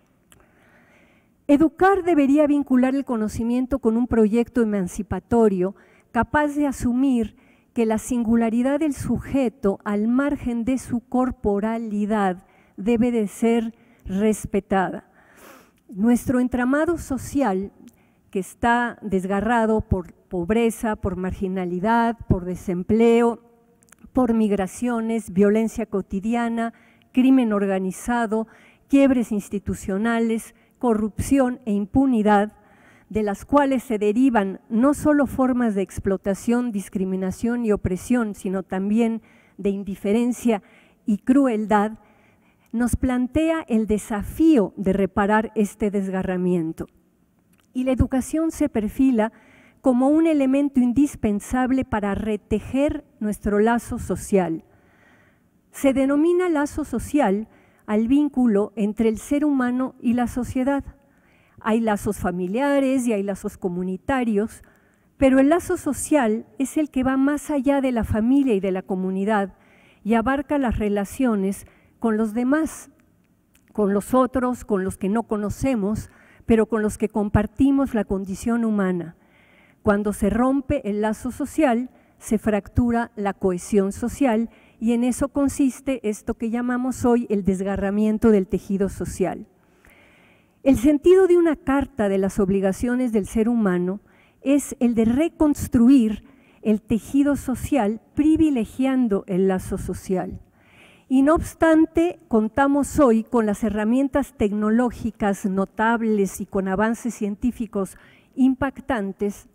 Educar debería vincular el conocimiento con un proyecto emancipatorio capaz de asumir que la singularidad del sujeto al margen de su corporalidad debe de ser respetada. Nuestro entramado social, que está desgarrado por pobreza, por marginalidad, por desempleo, por migraciones, violencia cotidiana, crimen organizado, quiebres institucionales, corrupción e impunidad, de las cuales se derivan no solo formas de explotación, discriminación y opresión, sino también de indiferencia y crueldad, nos plantea el desafío de reparar este desgarramiento. Y la educación se perfila como un elemento indispensable para retejer nuestro lazo social. Se denomina lazo social al vínculo entre el ser humano y la sociedad. Hay lazos familiares y hay lazos comunitarios, pero el lazo social es el que va más allá de la familia y de la comunidad y abarca las relaciones con los demás, con los otros, con los que no conocemos, pero con los que compartimos la condición humana. Cuando se rompe el lazo social, se fractura la cohesión social y en eso consiste esto que llamamos hoy el desgarramiento del tejido social. El sentido de una carta de las obligaciones del ser humano es el de reconstruir el tejido social privilegiando el lazo social. Y no obstante, contamos hoy con las herramientas tecnológicas notables y con avances científicos impactantes.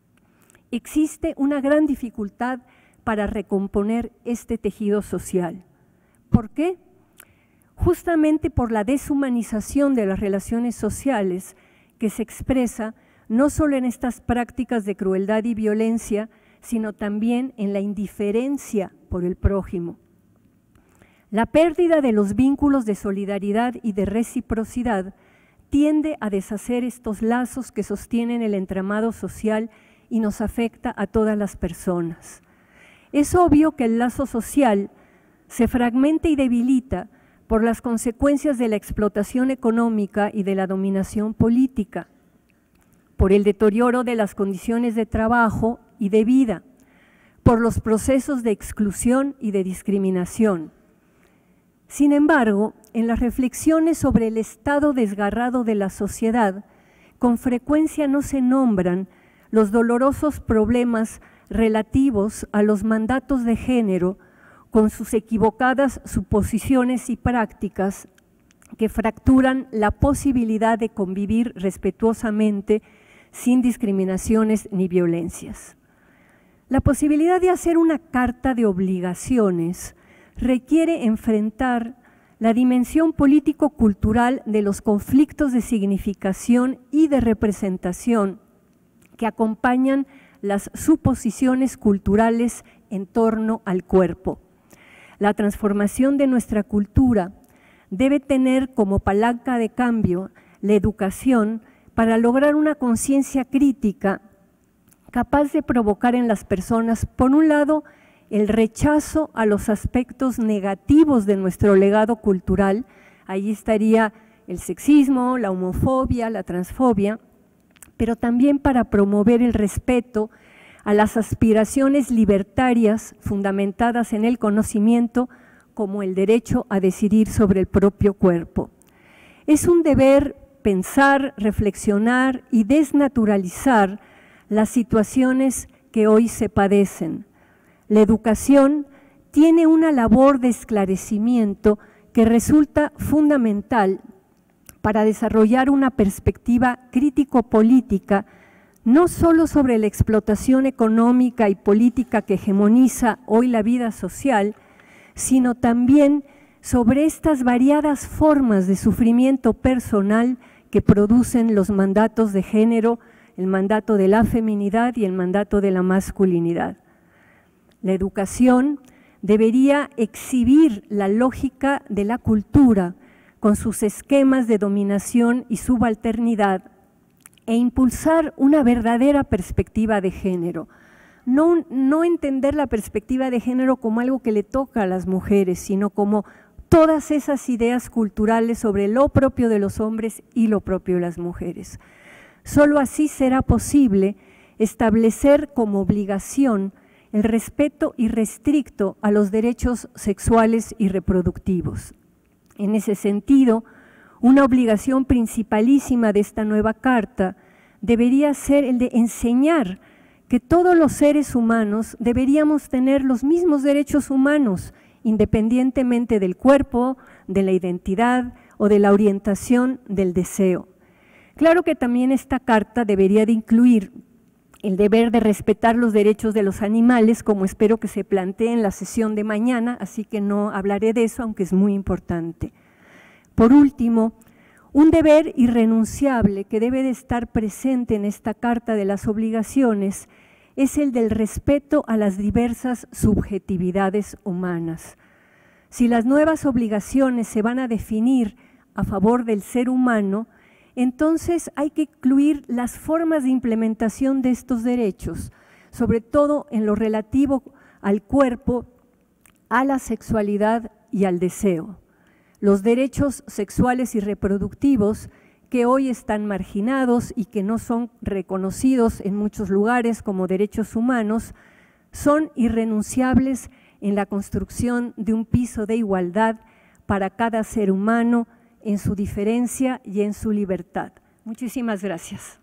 Existe una gran dificultad para recomponer este tejido social. ¿Por qué? Justamente por la deshumanización de las relaciones sociales que se expresa no solo en estas prácticas de crueldad y violencia, sino también en la indiferencia por el prójimo. La pérdida de los vínculos de solidaridad y de reciprocidad tiende a deshacer estos lazos que sostienen el entramado social y nos afecta a todas las personas. Es obvio que el lazo social se fragmenta y debilita por las consecuencias de la explotación económica y de la dominación política, por el deterioro de las condiciones de trabajo y de vida, por los procesos de exclusión y de discriminación. Sin embargo, en las reflexiones sobre el estado desgarrado de la sociedad, con frecuencia no se nombran los dolorosos problemas relativos a los mandatos de género con sus equivocadas suposiciones y prácticas que fracturan la posibilidad de convivir respetuosamente sin discriminaciones ni violencias. La posibilidad de hacer una carta de obligaciones requiere enfrentar la dimensión político-cultural de los conflictos de significación y de representación que acompañan las suposiciones culturales en torno al cuerpo. La transformación de nuestra cultura debe tener como palanca de cambio la educación para lograr una conciencia crítica capaz de provocar en las personas, por un lado, el rechazo a los aspectos negativos de nuestro legado cultural, ahí estaría el sexismo, la homofobia, la transfobia, pero también para promover el respeto a las aspiraciones libertarias fundamentadas en el conocimiento, como el derecho a decidir sobre el propio cuerpo. Es un deber pensar, reflexionar y desnaturalizar las situaciones que hoy se padecen. La educación tiene una labor de esclarecimiento que resulta fundamental para desarrollar una perspectiva crítico-política, no solo sobre la explotación económica y política que hegemoniza hoy la vida social, sino también sobre estas variadas formas de sufrimiento personal que producen los mandatos de género, el mandato de la feminidad y el mandato de la masculinidad. La educación debería exhibir la lógica de la cultura con sus esquemas de dominación y subalternidad e impulsar una verdadera perspectiva de género. No entender la perspectiva de género como algo que le toca a las mujeres, sino como todas esas ideas culturales sobre lo propio de los hombres y lo propio de las mujeres. Solo así será posible establecer como obligación el respeto irrestricto a los derechos sexuales y reproductivos. En ese sentido, una obligación principalísima de esta nueva carta debería ser el de enseñar que todos los seres humanos deberíamos tener los mismos derechos humanos, independientemente del cuerpo, de la identidad o de la orientación del deseo. Claro que también esta carta debería de incluir el deber de respetar los derechos de los animales, como espero que se plantee en la sesión de mañana, así que no hablaré de eso, aunque es muy importante. Por último, un deber irrenunciable que debe de estar presente en esta Carta de las Obligaciones es el del respeto a las diversas subjetividades humanas. Si las nuevas obligaciones se van a definir a favor del ser humano, entonces hay que incluir las formas de implementación de estos derechos, sobre todo en lo relativo al cuerpo, a la sexualidad y al deseo. los derechos sexuales y reproductivos que hoy están marginados y que no son reconocidos en muchos lugares como derechos humanos, son irrenunciables en la construcción de un piso de igualdad para cada ser humano en su diferencia y en su libertad. Muchísimas gracias.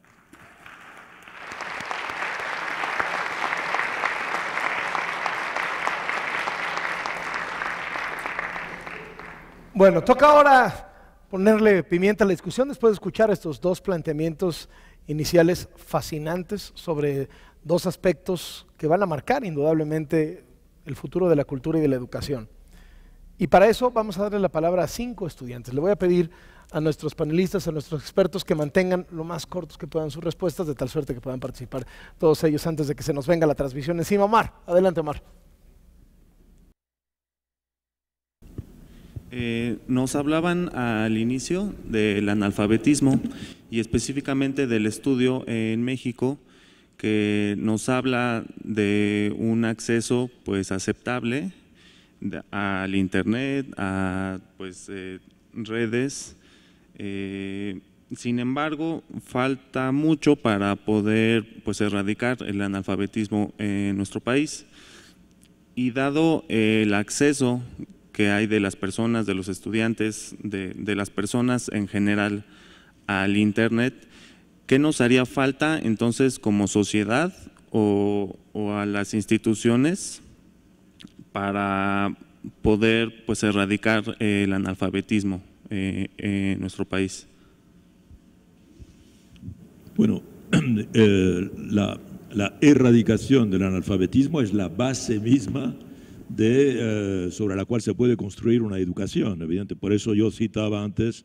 Bueno, toca ahora ponerle pimienta a la discusión después de escuchar estos dos planteamientos iniciales fascinantes sobre dos aspectos que van a marcar indudablemente el futuro de la cultura y de la educación. Y para eso vamos a darle la palabra a 5 estudiantes. Le voy a pedir a nuestros panelistas, a nuestros expertos que mantengan lo más cortos que puedan sus respuestas, de tal suerte que puedan participar todos ellos antes de que se nos venga la transmisión encima. Omar, adelante Omar. Nos hablaban al inicio del analfabetismo y específicamente del estudio en México que nos habla de un acceso pues aceptable al internet, a pues redes. Sin embargo, falta mucho para poder pues erradicar el analfabetismo en nuestro país, y dado el acceso que hay de las personas, de los estudiantes, de las personas en general al internet, ¿qué nos haría falta entonces como sociedad o a las instituciones para poder pues erradicar el analfabetismo en nuestro país? Bueno, la erradicación del analfabetismo es la base misma sobre la cual se puede construir una educación, evidente. Por eso yo citaba antes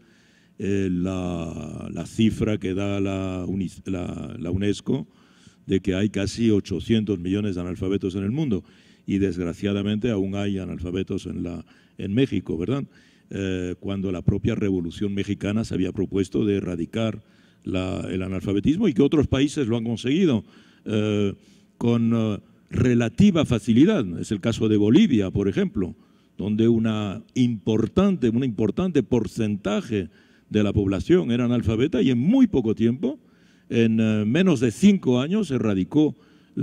la cifra que da la UNESCO de que hay casi 800 millones de analfabetos en el mundo, y desgraciadamente aún hay analfabetos en México, ¿verdad? Cuando la propia Revolución Mexicana se había propuesto de erradicar el analfabetismo, y que otros países lo han conseguido con relativa facilidad. Es el caso de Bolivia, por ejemplo, donde un importante porcentaje de la población era analfabeta, y en muy poco tiempo, en menos de 5 años, se erradicó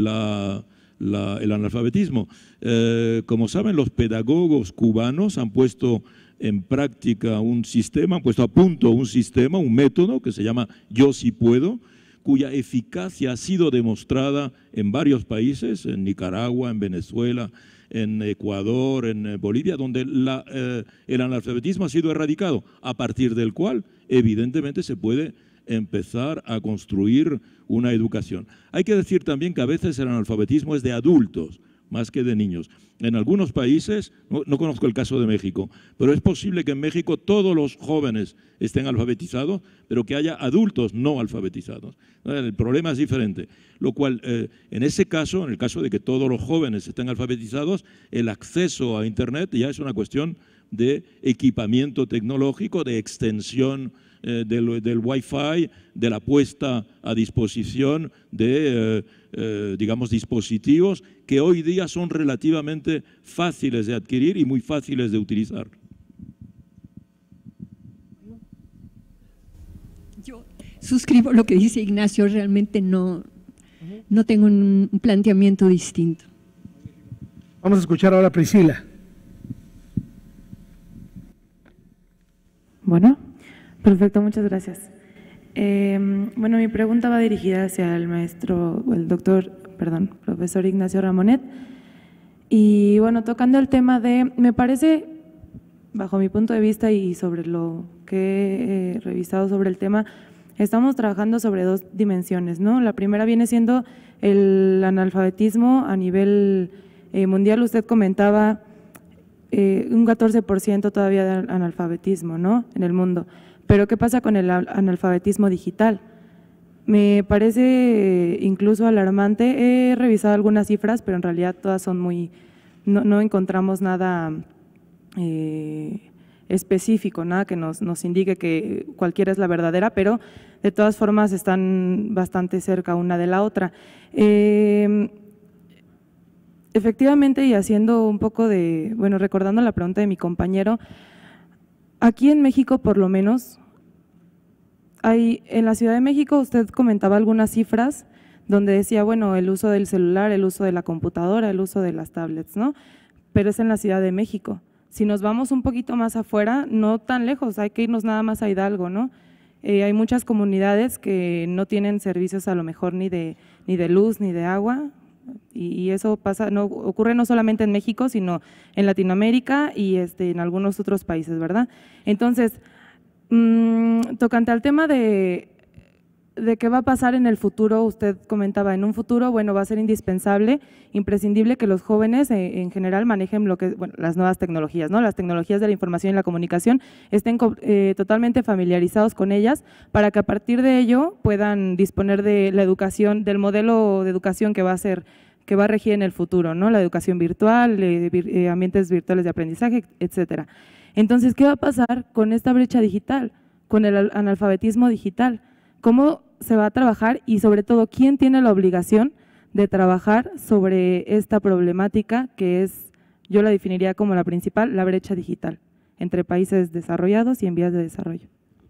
el analfabetismo. Como saben, los pedagogos cubanos han puesto en práctica un sistema, han puesto a punto un sistema, un método que se llama Yo Sí Puedo, cuya eficacia ha sido demostrada en varios países, en Nicaragua, en Venezuela, en Ecuador, en Bolivia, donde el analfabetismo ha sido erradicado, a partir del cual evidentemente se puede empezar a construir una educación. Hay que decir también que a veces el analfabetismo es de adultos más que de niños. En algunos países, no conozco el caso de México, pero es posible que en México todos los jóvenes estén alfabetizados, pero que haya adultos no alfabetizados. El problema es diferente, lo cual en ese caso, en el caso de que todos los jóvenes estén alfabetizados, el acceso a Internet ya es una cuestión de equipamiento tecnológico, de extensión del Wi-Fi, de la puesta a disposición de, digamos, dispositivos que hoy día son relativamente fáciles de adquirir y muy fáciles de utilizar. Yo suscribo lo que dice Ignacio, realmente no tengo un planteamiento distinto. Vamos a escuchar ahora a Priscila. Bueno, perfecto, muchas gracias. Bueno, mi pregunta va dirigida hacia el profesor Ignacio Ramonet. Y bueno, tocando el tema me parece, bajo mi punto de vista y sobre lo que he revisado sobre el tema, estamos trabajando sobre 2 dimensiones, ¿no? La primera viene siendo el analfabetismo a nivel mundial. Usted comentaba un 14% todavía de analfabetismo, ¿no?, en el mundo. Pero ¿qué pasa con el analfabetismo digital? Me parece incluso alarmante. He revisado algunas cifras, pero en realidad todas son no encontramos nada específico, nada que nos indique que cualquiera es la verdadera, pero de todas formas están bastante cerca una de la otra. Efectivamente, y haciendo un poco recordando la pregunta de mi compañero, aquí en México por lo menos, en la Ciudad de México usted comentaba algunas cifras donde decía, bueno, el uso del celular, el uso de la computadora, el uso de las tablets, ¿no? Pero es en la Ciudad de México. Si nos vamos un poquito más afuera, no tan lejos, hay que irnos nada más a Hidalgo, ¿no? Hay muchas comunidades que no tienen servicios a lo mejor ni de luz ni de agua, y eso ocurre no solamente en México, sino en Latinoamérica y en algunos otros países, ¿verdad? Entonces, tocante al tema de qué va a pasar en el futuro, usted comentaba, en un futuro, bueno, va a ser indispensable, imprescindible que los jóvenes en general manejen las nuevas tecnologías, ¿no? Las tecnologías de la información y la comunicación, estén totalmente familiarizados con ellas para que a partir de ello puedan disponer de la educación, del modelo de educación que va a regir en el futuro, ¿no? La educación virtual, ambientes virtuales de aprendizaje, etcétera. Entonces, ¿qué va a pasar con esta brecha digital, con el analfabetismo digital? ¿Cómo se va a trabajar y sobre todo quién tiene la obligación de trabajar sobre esta problemática que yo la definiría como la principal, la brecha digital entre países desarrollados y en vías de desarrollo?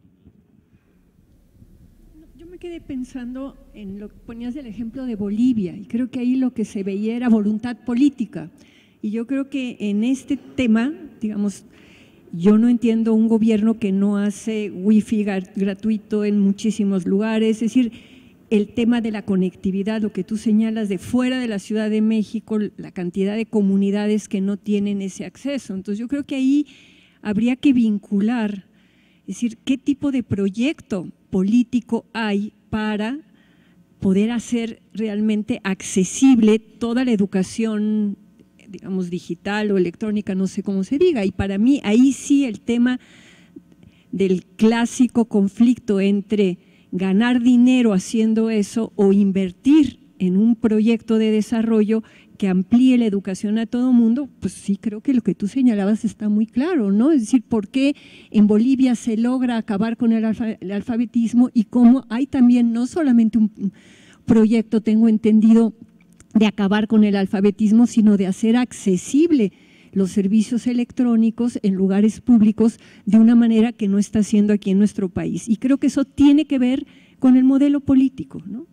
Yo me quedé pensando en lo que ponías del ejemplo de Bolivia y creo que ahí lo que se veía era voluntad política y yo creo que en este tema, digamos, yo no entiendo un gobierno que no hace wifi gratuito en muchísimos lugares, es decir, el tema de la conectividad, lo que tú señalas de fuera de la Ciudad de México, la cantidad de comunidades que no tienen ese acceso. Entonces yo creo que ahí habría que vincular, es decir, qué tipo de proyecto político hay para poder hacer realmente accesible toda la educación, digamos, digital o electrónica, no sé cómo se diga, y para mí ahí sí el tema del clásico conflicto entre ganar dinero haciendo eso o invertir en un proyecto de desarrollo que amplíe la educación a todo mundo, pues sí creo que lo que tú señalabas está muy claro, ¿no? Es decir, ¿por qué en Bolivia se logra acabar con el alfabetismo y cómo hay también no solamente un proyecto, tengo entendido, de acabar con el alfabetismo, sino de hacer accesible los servicios electrónicos en lugares públicos de una manera que no está haciendo aquí en nuestro país. Y creo que eso tiene que ver con el modelo político, ¿no?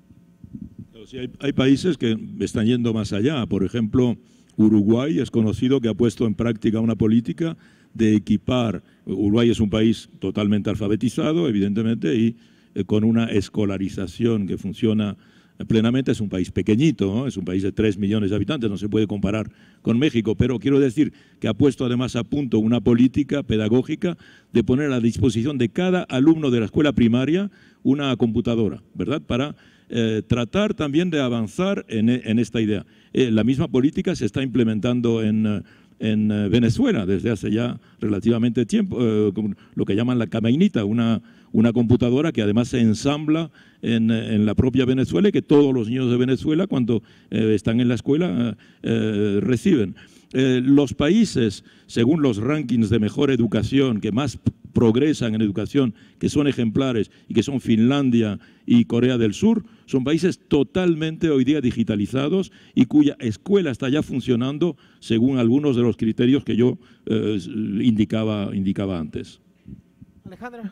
Sí, hay países que están yendo más allá. Por ejemplo, Uruguay es conocido que ha puesto en práctica una política de equipar. Uruguay es un país totalmente alfabetizado, evidentemente, y con una escolarización que funciona plenamente. Es un país pequeñito, ¿no? Es un país de 3 millones de habitantes, no se puede comparar con México, pero quiero decir que ha puesto además a punto una política pedagógica de poner a disposición de cada alumno de la escuela primaria una computadora, ¿verdad?, para tratar también de avanzar en esta idea. La misma política se está implementando en Venezuela desde hace ya relativamente tiempo, lo que llaman la camainita, una computadora que además se ensambla en la propia Venezuela y que todos los niños de Venezuela cuando están en la escuela reciben. Los países, según los rankings de mejor educación, que más progresan en educación, que son ejemplares y que son Finlandia y Corea del Sur, son países totalmente hoy día digitalizados y cuya escuela está ya funcionando según algunos de los criterios que yo indicaba antes. Alejandra.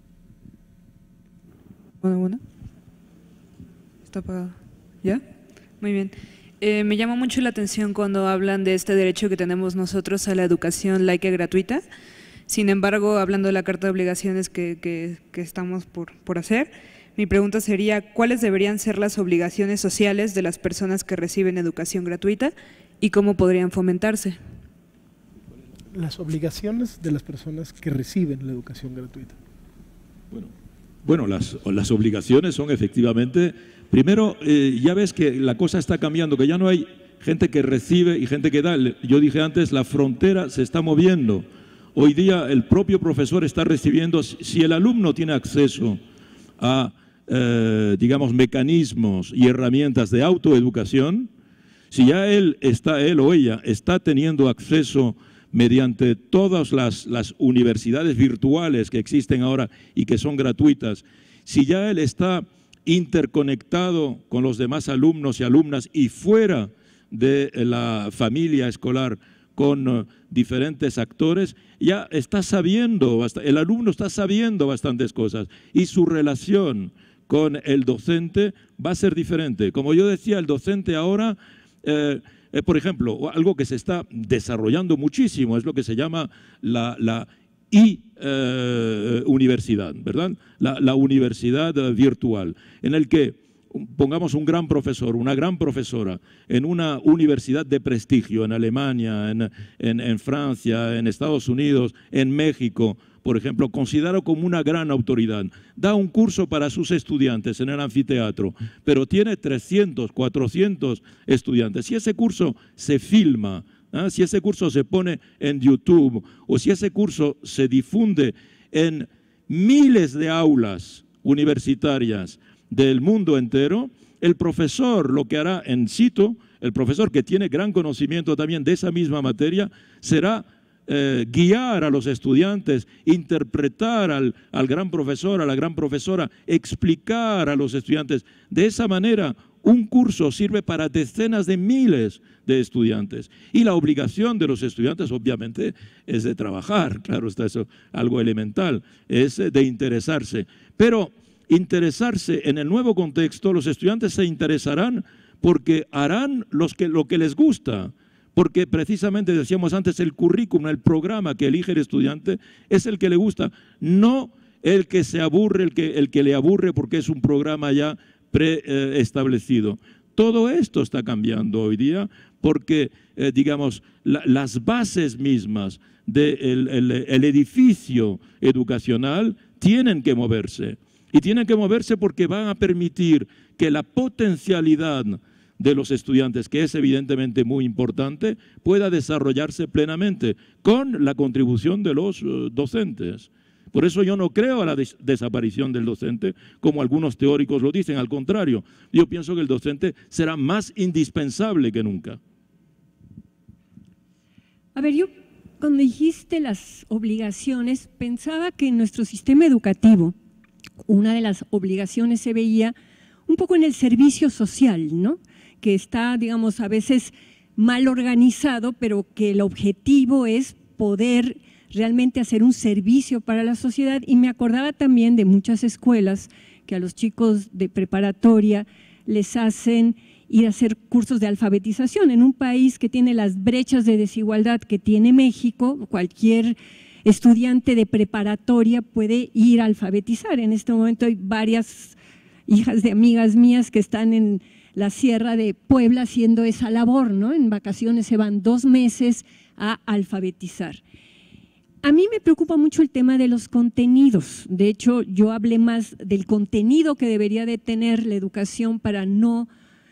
Bueno. ¿Está apagado? ¿Ya? Muy bien. Me llama mucho la atención cuando hablan de este derecho que tenemos nosotros a la educación laica y gratuita. Sin embargo, hablando de la Carta de Obligaciones que estamos por hacer, mi pregunta sería, ¿cuáles deberían ser las obligaciones sociales de las personas que reciben educación gratuita y cómo podrían fomentarse? Las obligaciones de las personas que reciben la educación gratuita. Bueno, las obligaciones son efectivamente, primero, ya ves que la cosa está cambiando, que ya no hay gente que recibe y gente que da. Yo dije antes, la frontera se está moviendo. Hoy día el propio profesor está recibiendo, si el alumno tiene acceso a, digamos, mecanismos y herramientas de autoeducación, si ya él o ella está teniendo acceso mediante todas las universidades virtuales que existen ahora y que son gratuitas, si ya él está interconectado con los demás alumnos y alumnas y fuera de la familia escolar, con diferentes actores, ya está sabiendo, el alumno está sabiendo bastantes cosas y su relación con el docente va a ser diferente. Como yo decía, el docente ahora, por ejemplo, algo que se está desarrollando muchísimo es lo que se llama la universidad, ¿verdad? La universidad virtual, en el que pongamos un gran profesor, una gran profesora en una universidad de prestigio en Alemania, en Francia, en Estados Unidos, en México, por ejemplo, considerado como una gran autoridad. Da un curso para sus estudiantes en el anfiteatro, pero tiene 300, 400 estudiantes. Si ese curso se filma, si ese curso se pone en YouTube o si ese curso se difunde en miles de aulas universitarias del mundo entero, el profesor lo que hará en situ, el profesor que tiene gran conocimiento también de esa misma materia, será guiar a los estudiantes, interpretar al gran profesor, a la gran profesora, explicar a los estudiantes. De esa manera, un curso sirve para decenas de miles de estudiantes. Y la obligación de los estudiantes, obviamente, es de trabajar. Claro, está eso, algo elemental, es de interesarse. Pero interesarse en el nuevo contexto, los estudiantes se interesarán porque harán lo que les gusta. Porque precisamente, decíamos antes, el currículum, el programa que elige el estudiante es el que le gusta, no el que se aburre, el que le aburre porque es un programa ya preestablecido. Todo esto está cambiando hoy día porque, digamos, las bases mismas del edificio educacional tienen que moverse. Y tienen que moverse porque van a permitir que la potencialidad de los estudiantes, que es evidentemente muy importante, pueda desarrollarse plenamente con la contribución de los docentes. Por eso yo no creo a la desaparición del docente, como algunos teóricos lo dicen. Al contrario, yo pienso que el docente será más indispensable que nunca. A ver, yo cuando dijiste las obligaciones, pensaba que en nuestro sistema educativo una de las obligaciones se veía un poco en el servicio social, ¿no? Que está, digamos, a veces mal organizado, pero que el objetivo es poder realmente hacer un servicio para la sociedad. Y me acordaba también de muchas escuelas que a los chicos de preparatoria les hacen ir a hacer cursos de alfabetización. En un país que tiene las brechas de desigualdad que tiene México, cualquier estudiante de preparatoria puede ir a alfabetizar. En este momento hay varias hijas de amigas mías que están en la Sierra de Puebla haciendo esa labor, ¿no? En vacaciones se van 2 meses a alfabetizar. A mí me preocupa mucho el tema de los contenidos. De hecho, yo hablé más del contenido que debería de tener la educación para no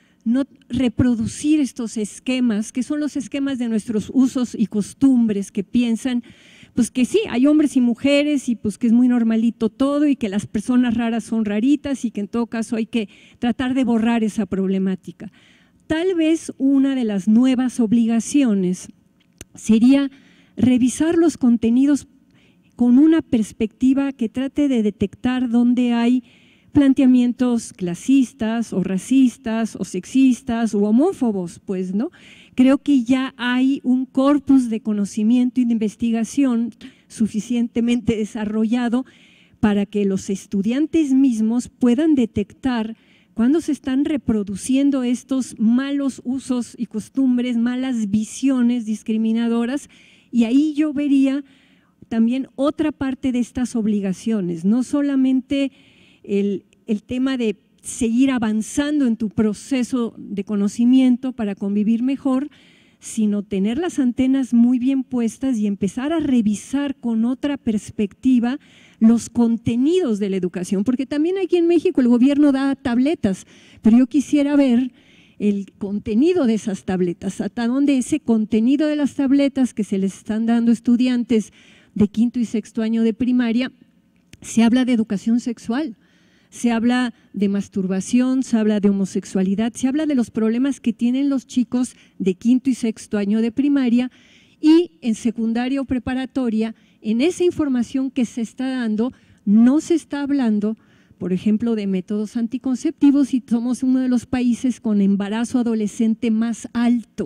reproducir estos esquemas, que son los esquemas de nuestros usos y costumbres, que piensan pues que sí, hay hombres y mujeres y pues que es muy normalito todo y que las personas raras son raritas y que en todo caso hay que tratar de borrar esa problemática. Tal vez una de las nuevas obligaciones sería revisar los contenidos con una perspectiva que trate de detectar dónde hay planteamientos clasistas o racistas o sexistas o homófobos, pues, ¿no? Creo que ya hay un corpus de conocimiento y de investigación suficientemente desarrollado para que los estudiantes mismos puedan detectar cuando se están reproduciendo estos malos usos y costumbres, malas visiones discriminadoras, y ahí yo vería también otra parte de estas obligaciones, no solamente el tema de seguir avanzando en tu proceso de conocimiento para convivir mejor, sino tener las antenas muy bien puestas y empezar a revisar con otra perspectiva los contenidos de la educación, porque también aquí en México el gobierno da tabletas, pero yo quisiera ver el contenido de esas tabletas, hasta dónde ese contenido de las tabletas que se les están dando a estudiantes de 5º y 6º año de primaria, se habla de educación sexual, se habla de masturbación, se habla de homosexualidad, se habla de los problemas que tienen los chicos de 5º y 6º año de primaria, y en secundaria o preparatoria, en esa información que se está dando, no se está hablando, por ejemplo, de métodos anticonceptivos, y somos uno de los países con embarazo adolescente más alto.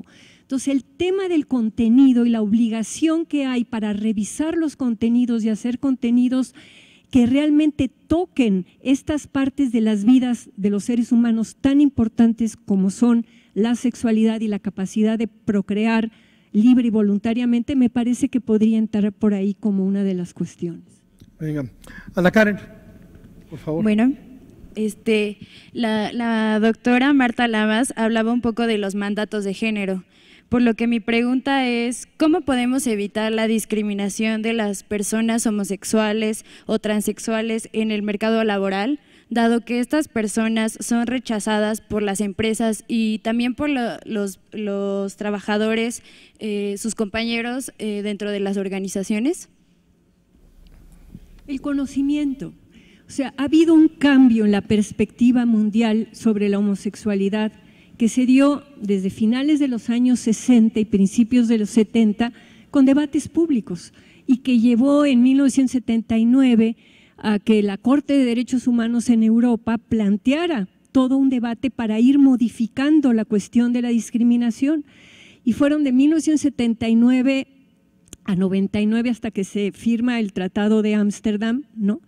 Entonces, el tema del contenido y la obligación que hay para revisar los contenidos y hacer contenidos que realmente toquen estas partes de las vidas de los seres humanos tan importantes como son la sexualidad y la capacidad de procrear libre y voluntariamente, me parece que podría entrar por ahí como una de las cuestiones. Venga, Ana Karen, por favor. Bueno, la doctora Marta Lamas hablaba un poco de los mandatos de género, por lo que mi pregunta es, ¿cómo podemos evitar la discriminación de las personas homosexuales o transexuales en el mercado laboral, dado que estas personas son rechazadas por las empresas y también por los trabajadores, sus compañeros dentro de las organizaciones? El conocimiento. O sea, ha habido un cambio en la perspectiva mundial sobre la homosexualidad que se dio desde finales de los años 60 y principios de los 70 con debates públicos y que llevó en 1979 a que la Corte de Derechos Humanos en Europa planteara todo un debate para ir modificando la cuestión de la discriminación. Y fueron de 1979 a 99 hasta que se firma el Tratado de Ámsterdam, ¿no?,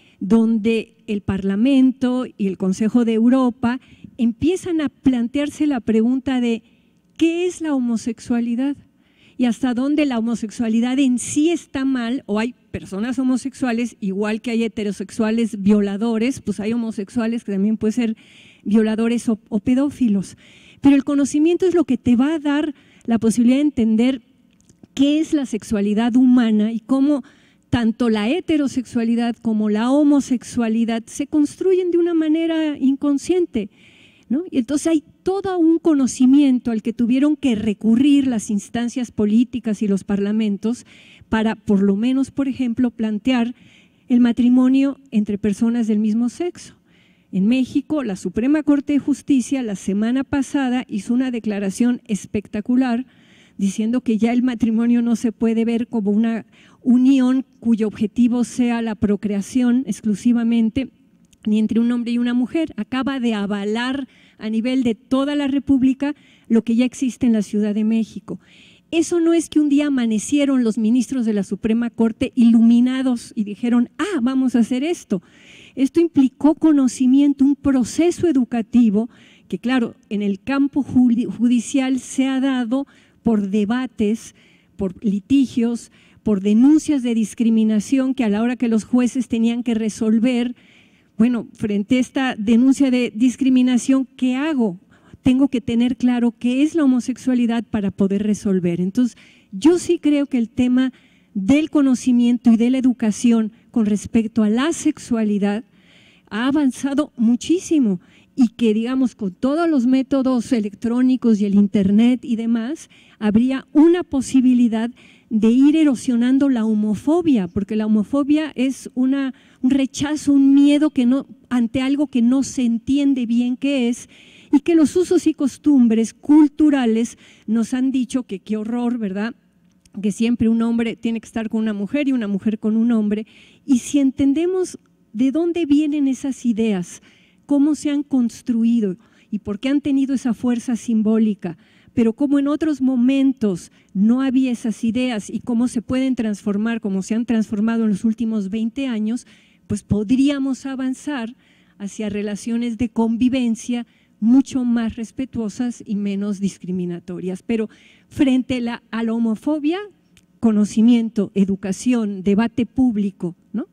donde el Parlamento y el Consejo de Europa empiezan a plantearse la pregunta de ¿qué es la homosexualidad? Y hasta dónde la homosexualidad en sí está mal, o hay personas homosexuales, igual que hay heterosexuales violadores, pues hay homosexuales que también pueden ser violadores o pedófilos. Pero el conocimiento es lo que te va a dar la posibilidad de entender qué es la sexualidad humana y cómo tanto la heterosexualidad como la homosexualidad se construyen de una manera inconsciente, ¿no? Y entonces hay todo un conocimiento al que tuvieron que recurrir las instancias políticas y los parlamentos para, por lo menos, por ejemplo, plantear el matrimonio entre personas del mismo sexo. En México, la Suprema Corte de Justicia la semana pasada hizo una declaración espectacular diciendo que ya el matrimonio no se puede ver como una unión cuyo objetivo sea la procreación exclusivamente, ni entre un hombre y una mujer. Acaba de avalar a nivel de toda la República lo que ya existe en la Ciudad de México. Eso no es que un día amanecieron los ministros de la Suprema Corte iluminados y dijeron, vamos a hacer esto. Esto implicó conocimiento, un proceso educativo que, claro, en el campo judicial se ha dado por debates, por litigios, por denuncias de discriminación que a la hora que los jueces tenían que resolver, bueno, frente a esta denuncia de discriminación, ¿qué hago? Tengo que tener claro qué es la homosexualidad para poder resolver. Entonces, yo sí creo que el tema del conocimiento y de la educación con respecto a la sexualidad ha avanzado muchísimo y que, digamos, con todos los métodos electrónicos y el internet y demás, habría una posibilidad de ir erosionando la homofobia, porque la homofobia es un rechazo, un miedo ante algo que no se entiende bien qué es, y que los usos y costumbres culturales nos han dicho que qué horror, ¿verdad?, que siempre un hombre tiene que estar con una mujer y una mujer con un hombre, y si entendemos de dónde vienen esas ideas, cómo se han construido y por qué han tenido esa fuerza simbólica, pero cómo en otros momentos no había esas ideas y cómo se pueden transformar, como se han transformado en los últimos 20 años, pues podríamos avanzar hacia relaciones de convivencia mucho más respetuosas y menos discriminatorias. Pero frente a la homofobia, conocimiento, educación, debate público, ¿no?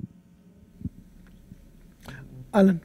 Alan.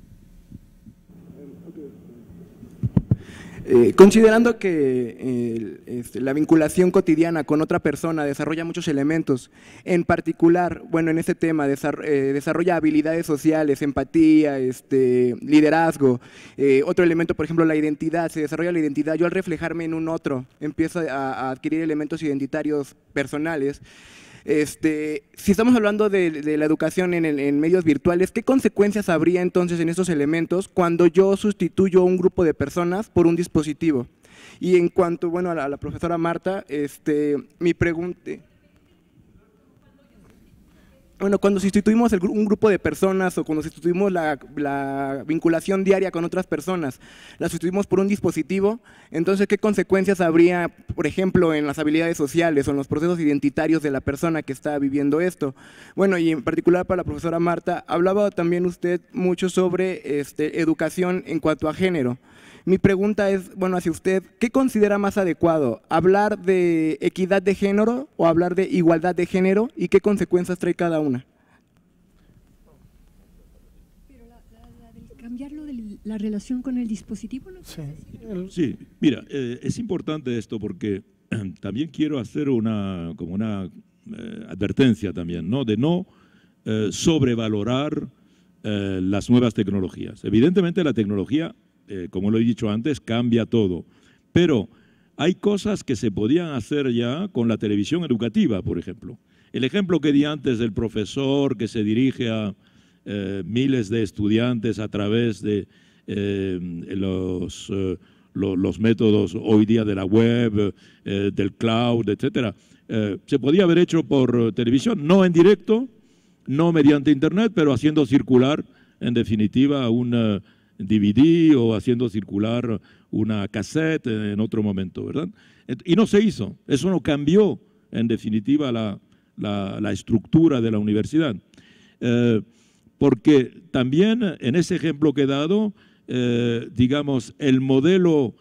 Considerando que la vinculación cotidiana con otra persona desarrolla muchos elementos, en particular, bueno, en este tema desarrolla habilidades sociales, empatía, liderazgo, otro elemento, por ejemplo, la identidad, se desarrolla la identidad, yo al reflejarme en un otro empiezo a adquirir elementos identitarios personales. Si estamos hablando de la educación en medios virtuales, ¿qué consecuencias habría entonces en estos elementos cuando yo sustituyo un grupo de personas por un dispositivo? Y en cuanto, bueno, a la profesora Marta, mi pregunta… bueno, cuando sustituimos un grupo de personas o cuando sustituimos la vinculación diaria con otras personas, la sustituimos por un dispositivo, entonces, ¿qué consecuencias habría, por ejemplo, en las habilidades sociales o en los procesos identitarios de la persona que está viviendo esto? Bueno, y en particular para la profesora Marta, hablaba también usted mucho sobre educación en cuanto a género. Mi pregunta es, bueno, hacia usted, ¿qué considera más adecuado? ¿Hablar de equidad de género o hablar de igualdad de género? ¿Y qué consecuencias trae cada una? Pero cambiarlo de la relación con el dispositivo, ¿no? Sí, mira, es importante esto porque también quiero hacer una advertencia también, ¿no? De no sobrevalorar las nuevas tecnologías. Evidentemente la tecnología, como lo he dicho antes, cambia todo, pero hay cosas que se podían hacer ya con la televisión educativa, por ejemplo. El ejemplo que di antes del profesor que se dirige a miles de estudiantes a través de los métodos hoy día de la web, del cloud, etcétera, se podía haber hecho por televisión, no en directo, no mediante internet, pero haciendo circular, en definitiva, un DVD o haciendo circular una cassette en otro momento, ¿verdad? Y no se hizo, eso no cambió, en definitiva, la estructura de la universidad. Porque también en ese ejemplo que he dado, digamos, el modelo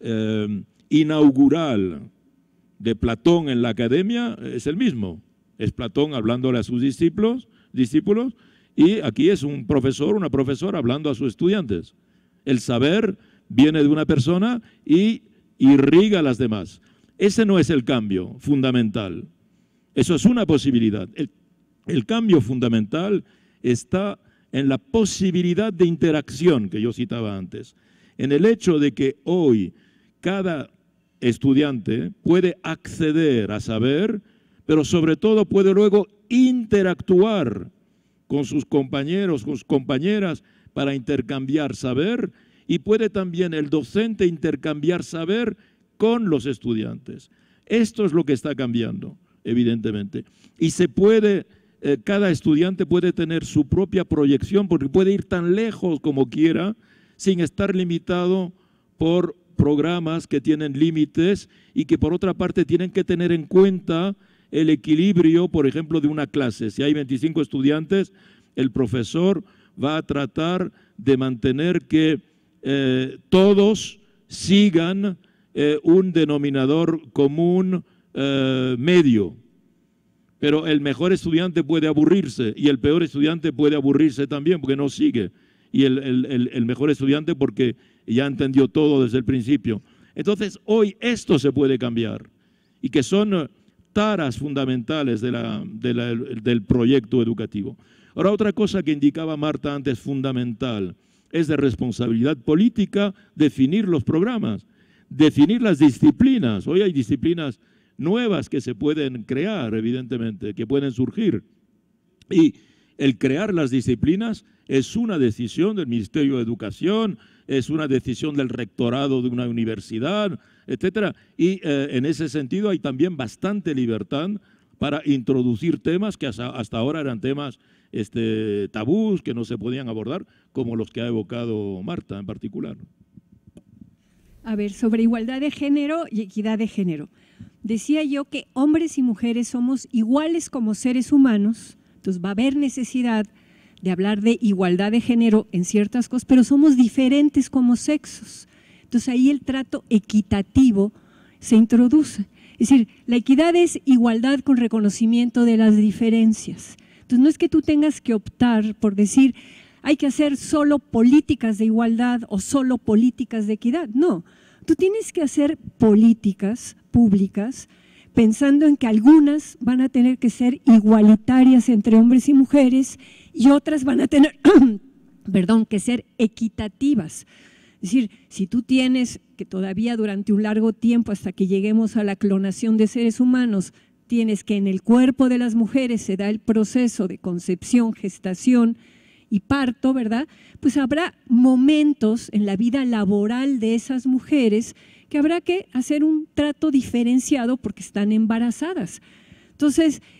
inaugural de Platón en la academia es el mismo. Es Platón hablándole a sus discípulos, y aquí es un profesor, una profesora hablando a sus estudiantes. El saber viene de una persona y irriga a las demás. Ese no es el cambio fundamental. Eso es una posibilidad. El cambio fundamental está en la posibilidad de interacción que yo citaba antes, en el hecho de que hoy cada estudiante puede acceder a saber, pero sobre todo puede luego interactuar con sus compañeros, con sus compañeras para intercambiar saber, y puede también el docente intercambiar saber con los estudiantes. Esto es lo que está cambiando, evidentemente. Y se puede, cada estudiante puede tener su propia proyección porque puede ir tan lejos como quiera sin estar limitado por programas que tienen límites y que por otra parte tienen que tener en cuenta el equilibrio, por ejemplo, de una clase. Si hay 25 estudiantes, el profesor va a tratar de mantener que todos sigan un denominador común medio. Pero el mejor estudiante puede aburrirse y el peor estudiante puede aburrirse también porque no sigue. Y el mejor estudiante porque ya entendió todo desde el principio. Entonces, hoy esto se puede cambiar y que son taras fundamentales del proyecto educativo. Ahora, otra cosa que indicaba Marta antes fundamental es de responsabilidad política definir los programas, definir las disciplinas. Hoy hay disciplinas nuevas que se pueden crear, evidentemente, que pueden surgir. Y el crear las disciplinas es una decisión del Ministerio de Educación, es una decisión del rectorado de una universidad, etcétera. Y en ese sentido hay también bastante libertad para introducir temas que hasta ahora eran temas tabús, que no se podían abordar, como los que ha evocado Marta en particular. A ver, sobre igualdad de género y equidad de género. Decía yo que hombres y mujeres somos iguales como seres humanos, entonces va a haber necesidad de hablar de igualdad de género en ciertas cosas, pero somos diferentes como sexos. Entonces ahí el trato equitativo se introduce. Es decir, la equidad es igualdad con reconocimiento de las diferencias. Entonces no es que tú tengas que optar por decir hay que hacer solo políticas de igualdad o solo políticas de equidad. No, tú tienes que hacer políticas públicas pensando en que algunas van a tener que ser igualitarias entre hombres y mujeres y otras van a tener que ser equitativas. Es decir, si tú tienes que todavía durante un largo tiempo, hasta que lleguemos a la clonación de seres humanos, tienes que en el cuerpo de las mujeres se da el proceso de concepción, gestación y parto, ¿verdad? Pues habrá momentos en la vida laboral de esas mujeres que habrá que hacer un trato diferenciado porque están embarazadas. Entonces,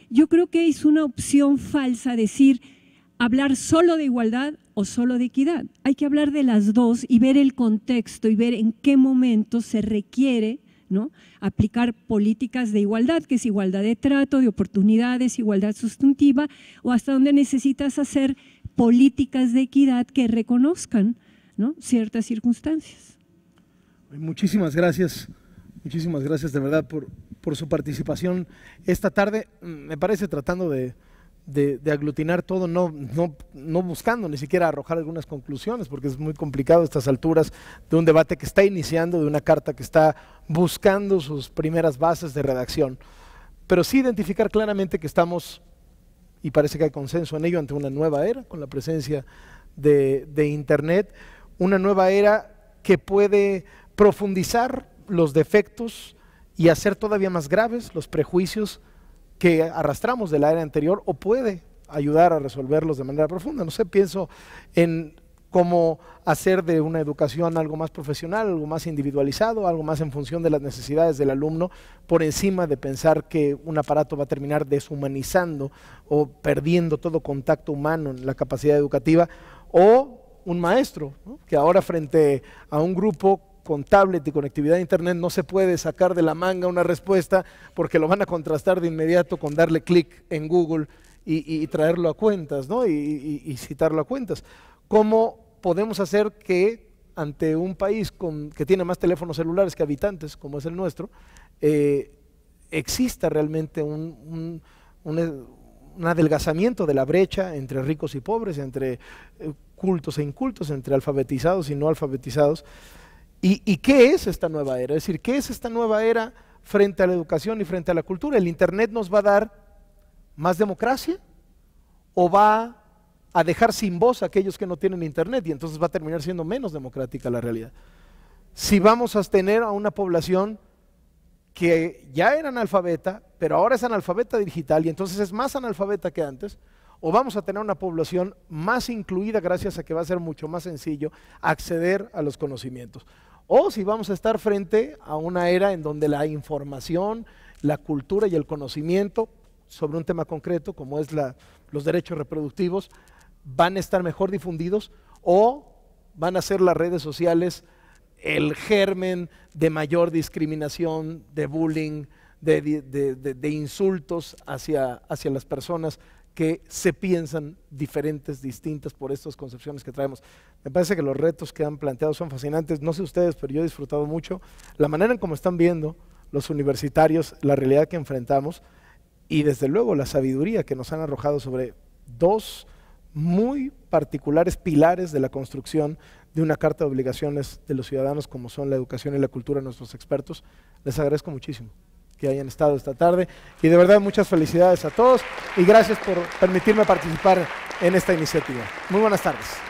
yo creo que es una opción falsa decir hablar solo de igualdad o solo de equidad. Hay que hablar de las dos y ver el contexto y ver en qué momento se requiere, ¿no?, aplicar políticas de igualdad, que es igualdad de trato, de oportunidades, igualdad sustantiva, o hasta donde necesitas hacer políticas de equidad que reconozcan, ¿no?, ciertas circunstancias. Muchísimas gracias de verdad por su participación esta tarde. Me parece tratando de aglutinar todo, no buscando ni siquiera arrojar algunas conclusiones, porque es muy complicado a estas alturas de un debate que está iniciando, de una carta que está buscando sus primeras bases de redacción, pero sí identificar claramente que estamos, y parece que hay consenso en ello, ante una nueva era con la presencia de Internet, una nueva era que puede profundizar los defectos y hacer todavía más graves los prejuicios que arrastramos de la era anterior, o puede ayudar a resolverlos de manera profunda. No sé, pienso en cómo hacer de una educación algo más profesional, algo más individualizado, algo más en función de las necesidades del alumno, por encima de pensar que un aparato va a terminar deshumanizando o perdiendo todo contacto humano en la capacidad educativa, o un maestro, ¿no?, que ahora frente a un grupo con tablet y conectividad a internet no se puede sacar de la manga una respuesta porque lo van a contrastar de inmediato con darle clic en Google y traerlo a cuentas, ¿no?, y citarlo a cuentas. ¿Cómo podemos hacer que ante un país que tiene más teléfonos celulares que habitantes, como es el nuestro, exista realmente un adelgazamiento de la brecha entre ricos y pobres, entre cultos e incultos, entre alfabetizados y no alfabetizados? ¿Y qué es esta nueva era? Es decir, ¿qué es esta nueva era frente a la educación y frente a la cultura? ¿El Internet nos va a dar más democracia o va a dejar sin voz a aquellos que no tienen Internet, y entonces va a terminar siendo menos democrática la realidad? Si vamos a tener a una población que ya era analfabeta, pero ahora es analfabeta digital y entonces es más analfabeta que antes, o vamos a tener una población más incluida gracias a que va a ser mucho más sencillo acceder a los conocimientos, o si vamos a estar frente a una era en donde la información, la cultura y el conocimiento sobre un tema concreto como es los derechos reproductivos van a estar mejor difundidos, o van a ser las redes sociales el germen de mayor discriminación, de bullying, de insultos hacia las personas que se piensan diferentes, distintas por estas concepciones que traemos. Me parece que los retos que han planteado son fascinantes. No sé ustedes, pero yo he disfrutado mucho la manera en cómo están viendo los universitarios la realidad que enfrentamos, y desde luego la sabiduría que nos han arrojado sobre dos muy particulares pilares de la construcción de una carta de obligaciones de los ciudadanos, como son la educación y la cultura, nuestros expertos. Les agradezco muchísimo que hayan estado esta tarde, y de verdad muchas felicidades a todos y gracias por permitirme participar en esta iniciativa. Muy buenas tardes.